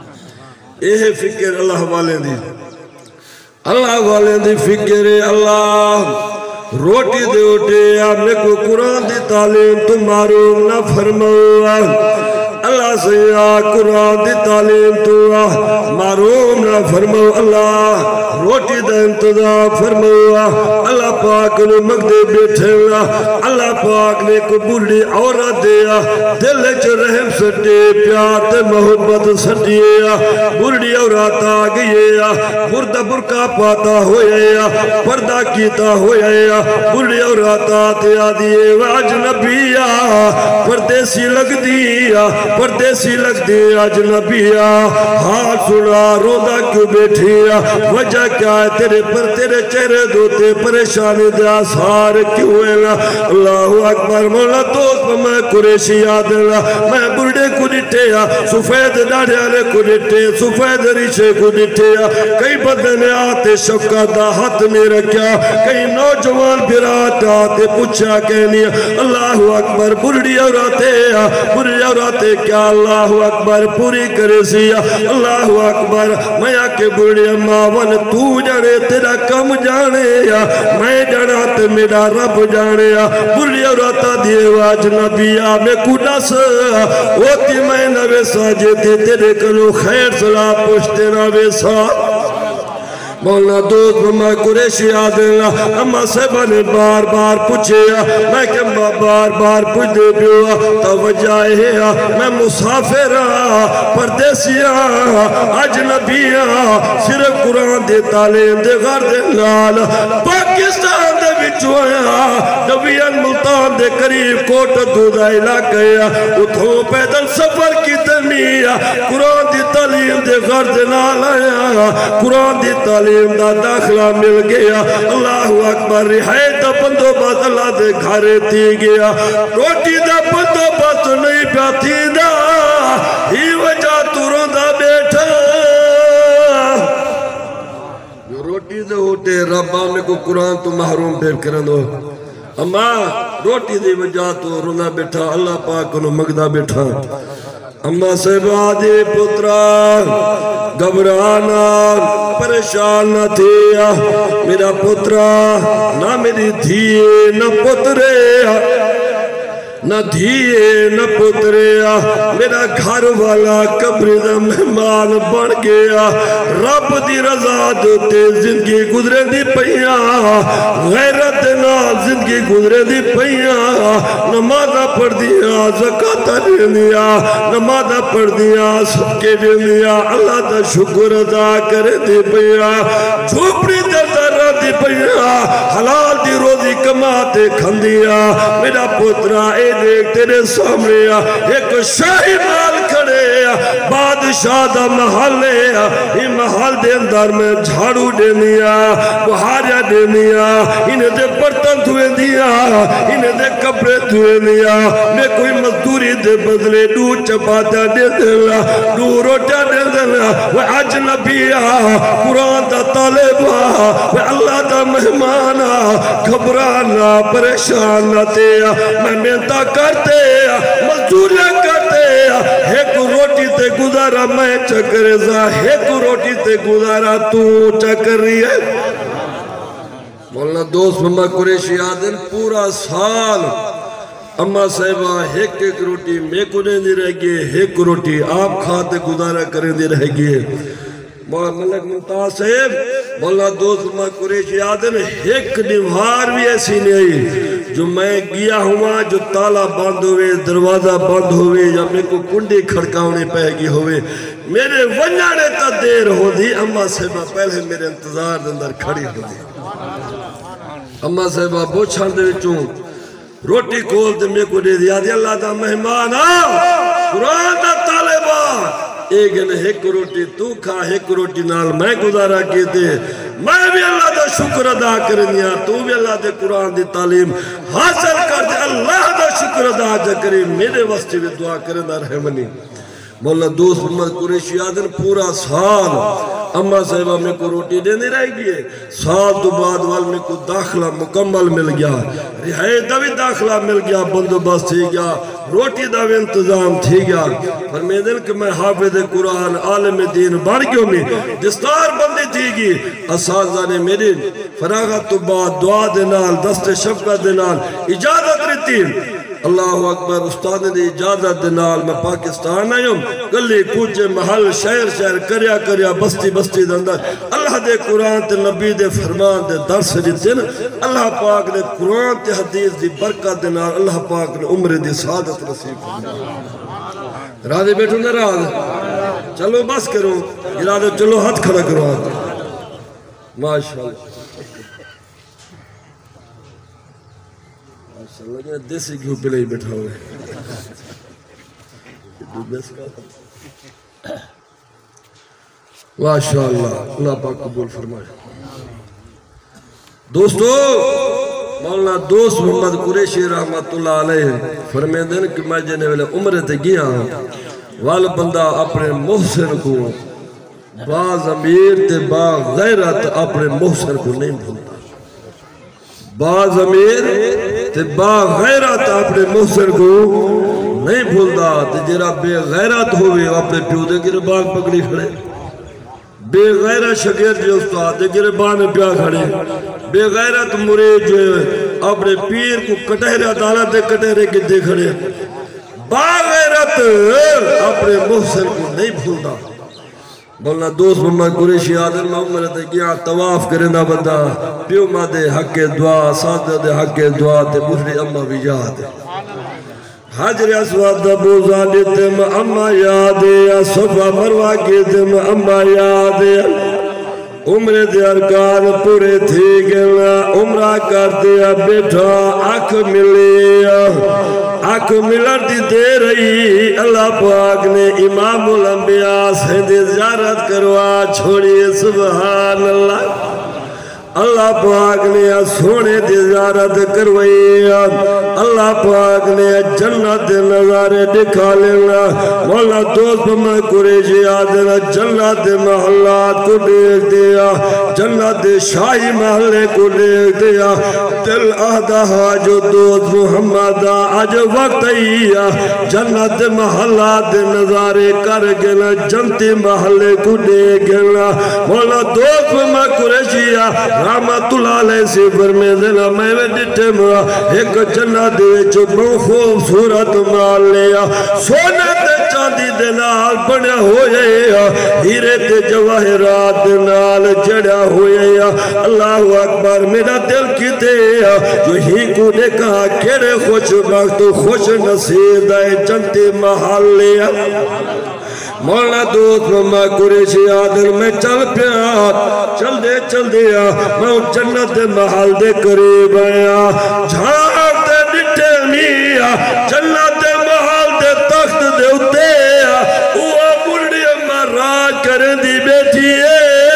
S1: یہ فکر اللہ والے دی اللہ والے دی فکر اللہ روٹی دے ہوٹے آپ نے کو قرآن دی تعلیم تو محروم نہ فرماؤ اللہ سے آ قرآن دی تعلیم تو محروم نہ فرماؤ اللہ روٹی دا انتظام فرماؤ اللہ پاک نے مگدے بیٹھے گا اللہ پاک نے کو بڑی عورت دیا دل چ رحم سٹے پیار تے محبت سٹیا بڑی عورت آ گئی بردہ برکا پاتا ہویا پردہ کیتا ہویا بڑی عورت آتے آدھیے اجنبیہ پردیسی لگ دیا پردیسی لگ دیا اجنبیہ ہاتھ سنا روندہ کیوں بیٹھیا وجہ کیا ہے تیرے پر تیرے چہرے دوتے پریشانی دے آثار کیوں ہے اللہ اکبر مولا دوست میں قریشی یاد اللہ میں بڑے کو نٹھیا سفید ڈاڑے آلے کو نٹھے سفید ریشے کو نٹھیا کئی بدنے آتے شکا دا ہاتھ میں رکھیا کئی نوجوان پھرات آتے پوچھا کہنی اللہ اکبر بڑی عوراتے بڑی عوراتے کیا اللہ اکبر پوری کرے سیا اللہ اکبر میں آکے بڑی اماون تو جانے تیرا کم جانے یا میں جانا تے میرا رب جانے یا بڑی عوراتا دیے واج نبیہ میں کودس ہوتی میں نوے ساجے تیرے کنو خیر صلاح پوشتے نوے سا مولا دوست محمد قریشی آدھلا اما صحبہ نے بار بار پوچھے میں کہ میں بار بار پوچھ دے پیوا توجہ ہے میں مسافر پردیسی اجنبی صرف قرآن دے تعلیم دے غر دے لال پاکستان دے بچو آیا نبیان ملتان دے قریب کوٹ دودہ علاقہ اتھوں پیدل سفر کی تنیا قرآن دی تعلیم دے غر دے لال آیا قرآن دی تعلیم دا داخلہ مل گیا اللہ اکبر رہایت بندو بس اللہ دے گھارے تھی گیا روٹی دا بندو بس نہیں پیا تھی دا ہی وجہ توروں دا بیٹھا جو روٹی دے ہوتے رب آمنے کو قرآن تو محروم پھر کرن دو اما روٹی دی وجہ تو رونا بیٹھا اللہ پاک انہوں مگدہ بیٹھا اما صحبہ دی پترا گھبرانا پریشان نہ تھیا میرا پترا نہ میری دھیے نہ پترے نہ دھیے نہ پتریا میرا گھر والا قبر دا مہمان بن گیا رب دی رضا دوتے زندگی گزرے دی پہیاں غیرت نال زندگی گزرے دی پہیاں نمازہ پڑھ دیا زکاة دے دیا نمازہ پڑھ دیا صدقے دے دیا اللہ دا شکر ادا کرے دی پہیاں جھوپڑی دے ذرہ دی پہیاں حلال دی روزی کماتے کھندیا میرا پترا اے دیکھ تیرے سامنے ایک شاہی مال کھڑے بادشاہ دا محل ہے یہ محل دے اندر میں جھاڑو دینیا بہاریا دینیا انہیں دے برتن دھوئے دیا انہیں دے کپڑے دھوئے دیا میں کوئی مزدوری دے بدلے دو چپاتا دے دینا دو روٹا دے دینا وہ اجنبیہ قرآن دا طالبہ وہ اللہ دا مہمانا گھبرانا پریشان نہ تیا میں محنتہ کرتے مزدوریاں کرتے ایک روٹی تے گزارا میں چکر زا ایک روٹی تے گزارا تو چکر رہی ہے مولانا دوست مما قریشی آدن پورا سال اما صاحبہ ایک ایک روٹی میں کنے دی رہ گئے ایک روٹی آپ کھاتے گزارا کریں دی رہ گئے ملک ممتاز صاحب مولانا دوست مما قریشی آدن ایک نوار بھی ایسی نہیں جو میں گیا ہوا جو تالا بند ہوئے دروازہ بند ہوئے یا میں کو کنڈی کھڑکاؤنے پہ گی ہوئے میرے ونجانے تا دیر ہو دی اما صاحبہ پہلے میرے انتظار اندر کھڑی ہو دی اما صاحبہ بوچھان دے وچوں روٹی کھول دے میں کو دے دیا دی اللہ دا مہمان آ قرآن دا طالبہ ایک نے ایک روٹی تو کھا ایک روٹی نال میں گزارا کیتے میں بھی اللہ دا شکر ادا کرنیا تو بھی اللہ دے قرآن دی تعلیم حاصل کر دے اللہ دا شکر ادا جا کرے میرے واسطے بھی دعا کرنا رحمنی مولانا دوست محمد قریشی آدن پورا سال اما صاحبہ میں کو روٹی دینے رہ گئے سال تو بعد وال میں کو داخلہ مکمل مل گیا رہائی دا بھی داخلہ مل گیا بندوبست تھی گیا روٹی دا بھی انتظام تھی گیا فرمیدن کہ میں حافظ قرآن عالم دین بارکیوں میں دستار بندی تھی گی اساتذہ نے میری فراغت تو بعد دعا دینال دست شفقت دینال اجازت رہتی اللہ اکبر استاد نے اجازت دینال میں پاکستان آئیوں گلی کوچے محل شہر شہر کریا کریا بستی بستی دندر اللہ دے قرآن تے نبی دے فرمان دے درس جتے نا اللہ پاک نے قرآن تے حدیث دی برکت دینال اللہ پاک نے عمر دی سعادت نصیب کرنا راضی بیٹھو نا راض چلو بس کرو ارادہ چلو ہاتھ کھڑا کرو ماشاءاللہ ماشاءاللہ دیسی گھیو پلے ہی بیٹھا ہوئے ماشاءاللہ اللہ پاک قبول فرمائے دوستو مولانا دوست محمد قریشی رحمت اللہ علیہ فرمیدن کہ میں جنے والے عمرے تے گیا وال بندہ اپنے محسن کو با ضمیر تے با غیرت اپنے محسن کو نہیں بھولتا با ضمیر تے با غیرت اپنے محسن کو نہیں بھولتا تے جرا بے غیرت ہوئے اپنے پیودے گربان پکڑی کھڑے بے غیرت شکر جو استاد گربان پیا کھڑے بے غیرت مرید جو اپنے پیر کو کٹہرے عدالت کٹہرے کتے کھڑے با غیرت اپنے محسن کو نہیں بھولتا بولنا دوست محمد قریشی آدھر میں عمر تے گیا تواف کرنا بندہ پیو ماں دے حق دعا ساتھ دے حق دعا تے بھری اممہ بھی یاد حجر اسود بوزا دیتم اممہ یاد یا صفا مروا کیتم اممہ یاد عمر دے ارکان پورے تھی گئے عمرہ کر دیا بیٹھا آنکھ ملی آنکھ ملر دی دے رہی اللہ پاک نے امام الانبیاء سے دی زیارت کروا چھوڑی سبحان اللہ اللہ پاک نے سونے دی زیارت کروائی اللہ پاک نے جنت دے نظارے دکھا لینا مولا دوست میں قریشی آدھنا جنت دے محلات کو دیکھ دیا جنت دے شاہی محلے کو دیکھ دیا دل آدھا جو دوست محمد آج وقت آئیا جنت دے محلات دے نظارے کر گنا جنتی محلے کو دیکھ گنا مولا دوست میں قریشی رحمت اللہ علیہ سے فرمے دینا میں میں ڈٹے ماں ایک جنت دے جو بہت خوبصورت مال لیا سونے تے چاندی دے نال بنیا ہوئے ہیرے تے جواہرات دے نال جڑا ہوئے اللہ اکبر میرا دل کی تے جو ہی کو نے کہا کیرے خوش بخت خوش نصیب دائے جنتی محل لیا مولا دوست مما قریشی آدھر میں چل پیا چل دے چل دیا میں جنت دے محل دے قریب آیا جھاک دے ڈٹے میا جنت دے محل دے تخت دے اتے اوہ بڑی اما راج کریں دی بیٹھی ہے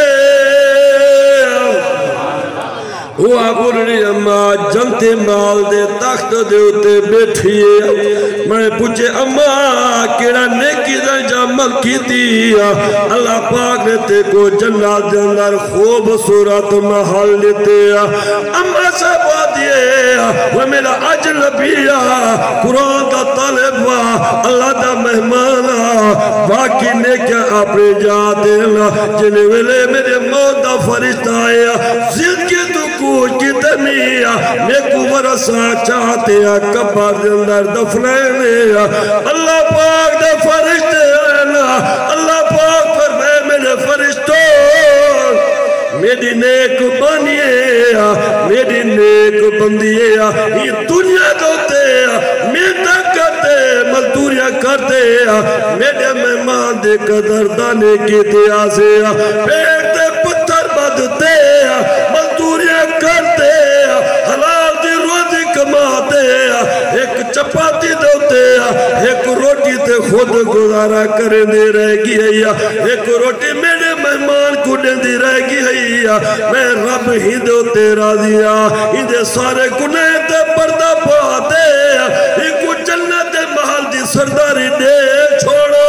S1: اوہ بڑی اما جنتی محل دے تخت دے اتے بیٹھی ہے میں پوچھے اما کیڑا نیکی دا جامل کی دیا اللہ پاک نے تے کو جنات دے اندر خوبصورت محل لیتے اما صاحبہ دیئے وہ میرا اجنبیہ قرآن دا طالب اللہ دا مہمانا باقی نیکیاں اپنے جاتے جنہیں ویلے میرے موت دا فرشتہ آیا زندگی تو کوچ کی دمیہ نیکو ورسا چاہتے ہیں کبھر دے اندر دفنائے اللہ پاک دے فرشتے اللہ پاک فرمائے میرے فرشتوں میری نیک بانیے میری نیک بندیے یہ دنیا دوتے محنت کرتے مزدوریاں کرتے میرے مہمان دے قدر دانے کی تیاسے پیٹ دے پتھر بدتے مزدوریاں کرتے حلال دی روزی کماتے ایک چپاتی دوتے ایک روٹی تے خود گزارا کریں دے رہ گئی ایک روٹی میرے مہمان کو دے دی رہ گئی میں رب ہی دوتے راضیا اندے سارے گناہ تے پردہ پاتے ایک جنت محل دی سرداری دے چھوڑو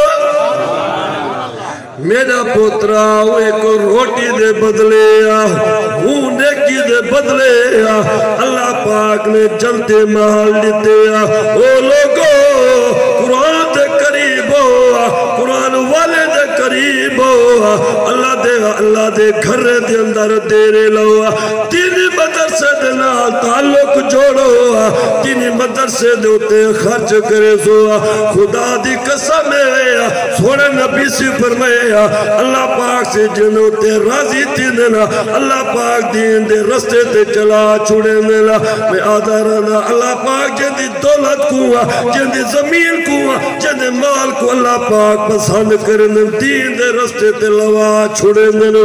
S1: میرا پوترا وہ ایک روٹی دے بدلے ہوں نیکی دے بدلے اللہ پاک نے جنتے محل لیتے او لوگو قرآن دے قریب ہو قرآن والے دے قریب ہو اللہ دے اللہ دے گھر دے اندر دیرے لو تینی مدرسے دے نال تعلق جوڑو تینی مدرسے دے ہوتے خرچ کرے سو خدا دی قسم ہے سوڑے نبی سی فرمائے اللہ پاک سے جنہوں تے راضی تیندنا اللہ پاک دین دے رستے تے چلا چھوڑے دینا میں آدھا رہنا اللہ پاک جن دی دولت کو جن دی زمین کو جن دی مال کو اللہ پاک پسند کرنے دین دے رستے تے لوا چھوڑے دینا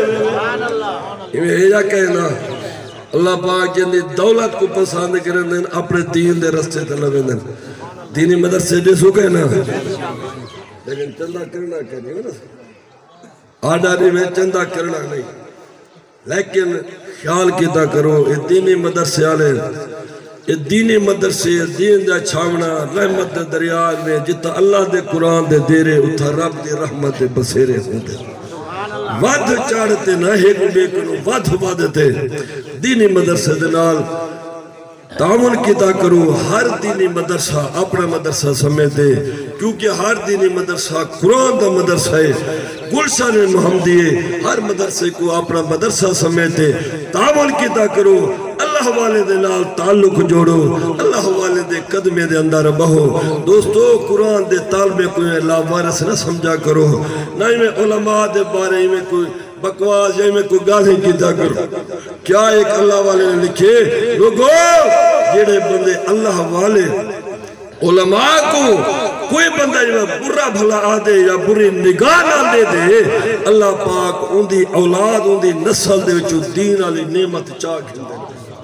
S1: یہ یہ کہنا اللہ پاک جن دی دولت کو پسند کرنے اپنے دین دے رستے تے لوا دینا دینی مدرسے دے سو کہنا لیکن چندہ کرنا کہنے گا آڈاری میں چندہ کرنا نہیں لیکن خیال کیتا کرو یہ دینی مدرسے آلے یہ دینی مدرسے دین دا چھاونا رحمت دے دریال میں جتا اللہ دے قرآن دے دیرے اتھا رب دے رحمت دے بسیرے ہوندے ود چاڑتے نہ ایک بے کنو ود ودتے دینی مدرسے دنال تعاون کیتا کرو ہر دینی مدرسہ اپنا مدرسہ سمیتے کیونکہ ہر دینی مدرسہ قرآن دا مدرسہ ہے گلشن محمدیے ہر مدرسے کو اپنا مدرسہ سمیتے تعاون کیتا کرو اللہ والے دے نال تعلق جوڑو اللہ والے دے قدمے دے اندر بہو دوستو قرآن دے طالبے کوئی اللہ وارث نہ سمجھا کرو نہ ہی میں علماء دے بارے میں کوئی بکواس یا میں کوئی گالی کیتا کرو کیا ایک اللہ والے نے لکھے لوگو جیڑے بندے اللہ والے علماء کو کوئی بندہ جو برا بھلا آدھے یا بری نگاہ نہ دے دے اللہ پاک ان دی اولاد ان دی نسل دے وچو دین علی نعمت چاک دے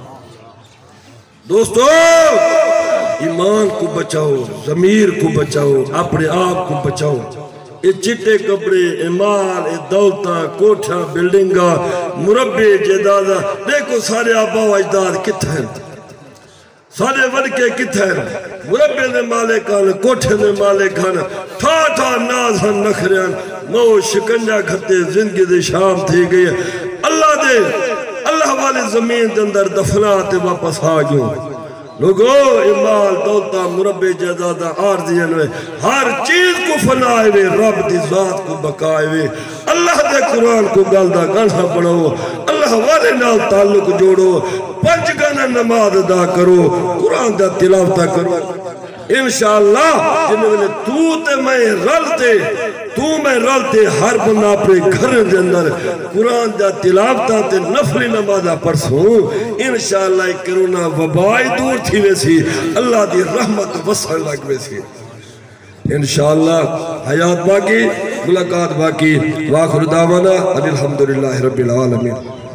S1: دوستو ایمان کو بچاؤ ضمیر کو بچاؤ اپنے آپ کو بچاؤ یہ چٹے کپڑے، اے مال، اے دولتاں، کوٹھاں، بلڈنگاں، مربع جائیداداں، دیکھو سارے آبا و اجداد کتھے ہیں، سارے وڈکے کتھے ہیں، مربع دے مالک ہن، کوٹھے دے مالک ہن، ٹھا ٹھا ناز ہن نخرے ہن، مو شکنجا کھتے زندگی دے شام تھی گئی ہے۔ اللہ دے اللہ والے زمین دے اندر دفناتے واپس آ گئوں۔ لوگو مال دولتا مربع جائیداداں عارضی ہیں، ہر چیز کو فنائے ہوئے، رب دی ذات کو بقائے ہوئے، اللہ دے قرآن کو گلدہ گانا پڑھو، اللہ والے نال تعلق جوڑو، پنج گانا نماز ادا کرو، قرآن دا تلاوتہ کرو۔ انشاءاللہ جنہوں نے تو تے میں رلتے تو میں رلتے ہر بنا اپنے گھر دے اندر قرآن دا تلاوتہ تے نفلی نمازہ پڑھسوں، انشاءاللہ ایک کرونا وبائی دور تھی ویسی، اللہ دی رحمت وسع لگ ویسی۔ انشاءاللہ حیات باقی، ملاقات باقی، وآخر دعوانا الحمدللہ رب العالمین۔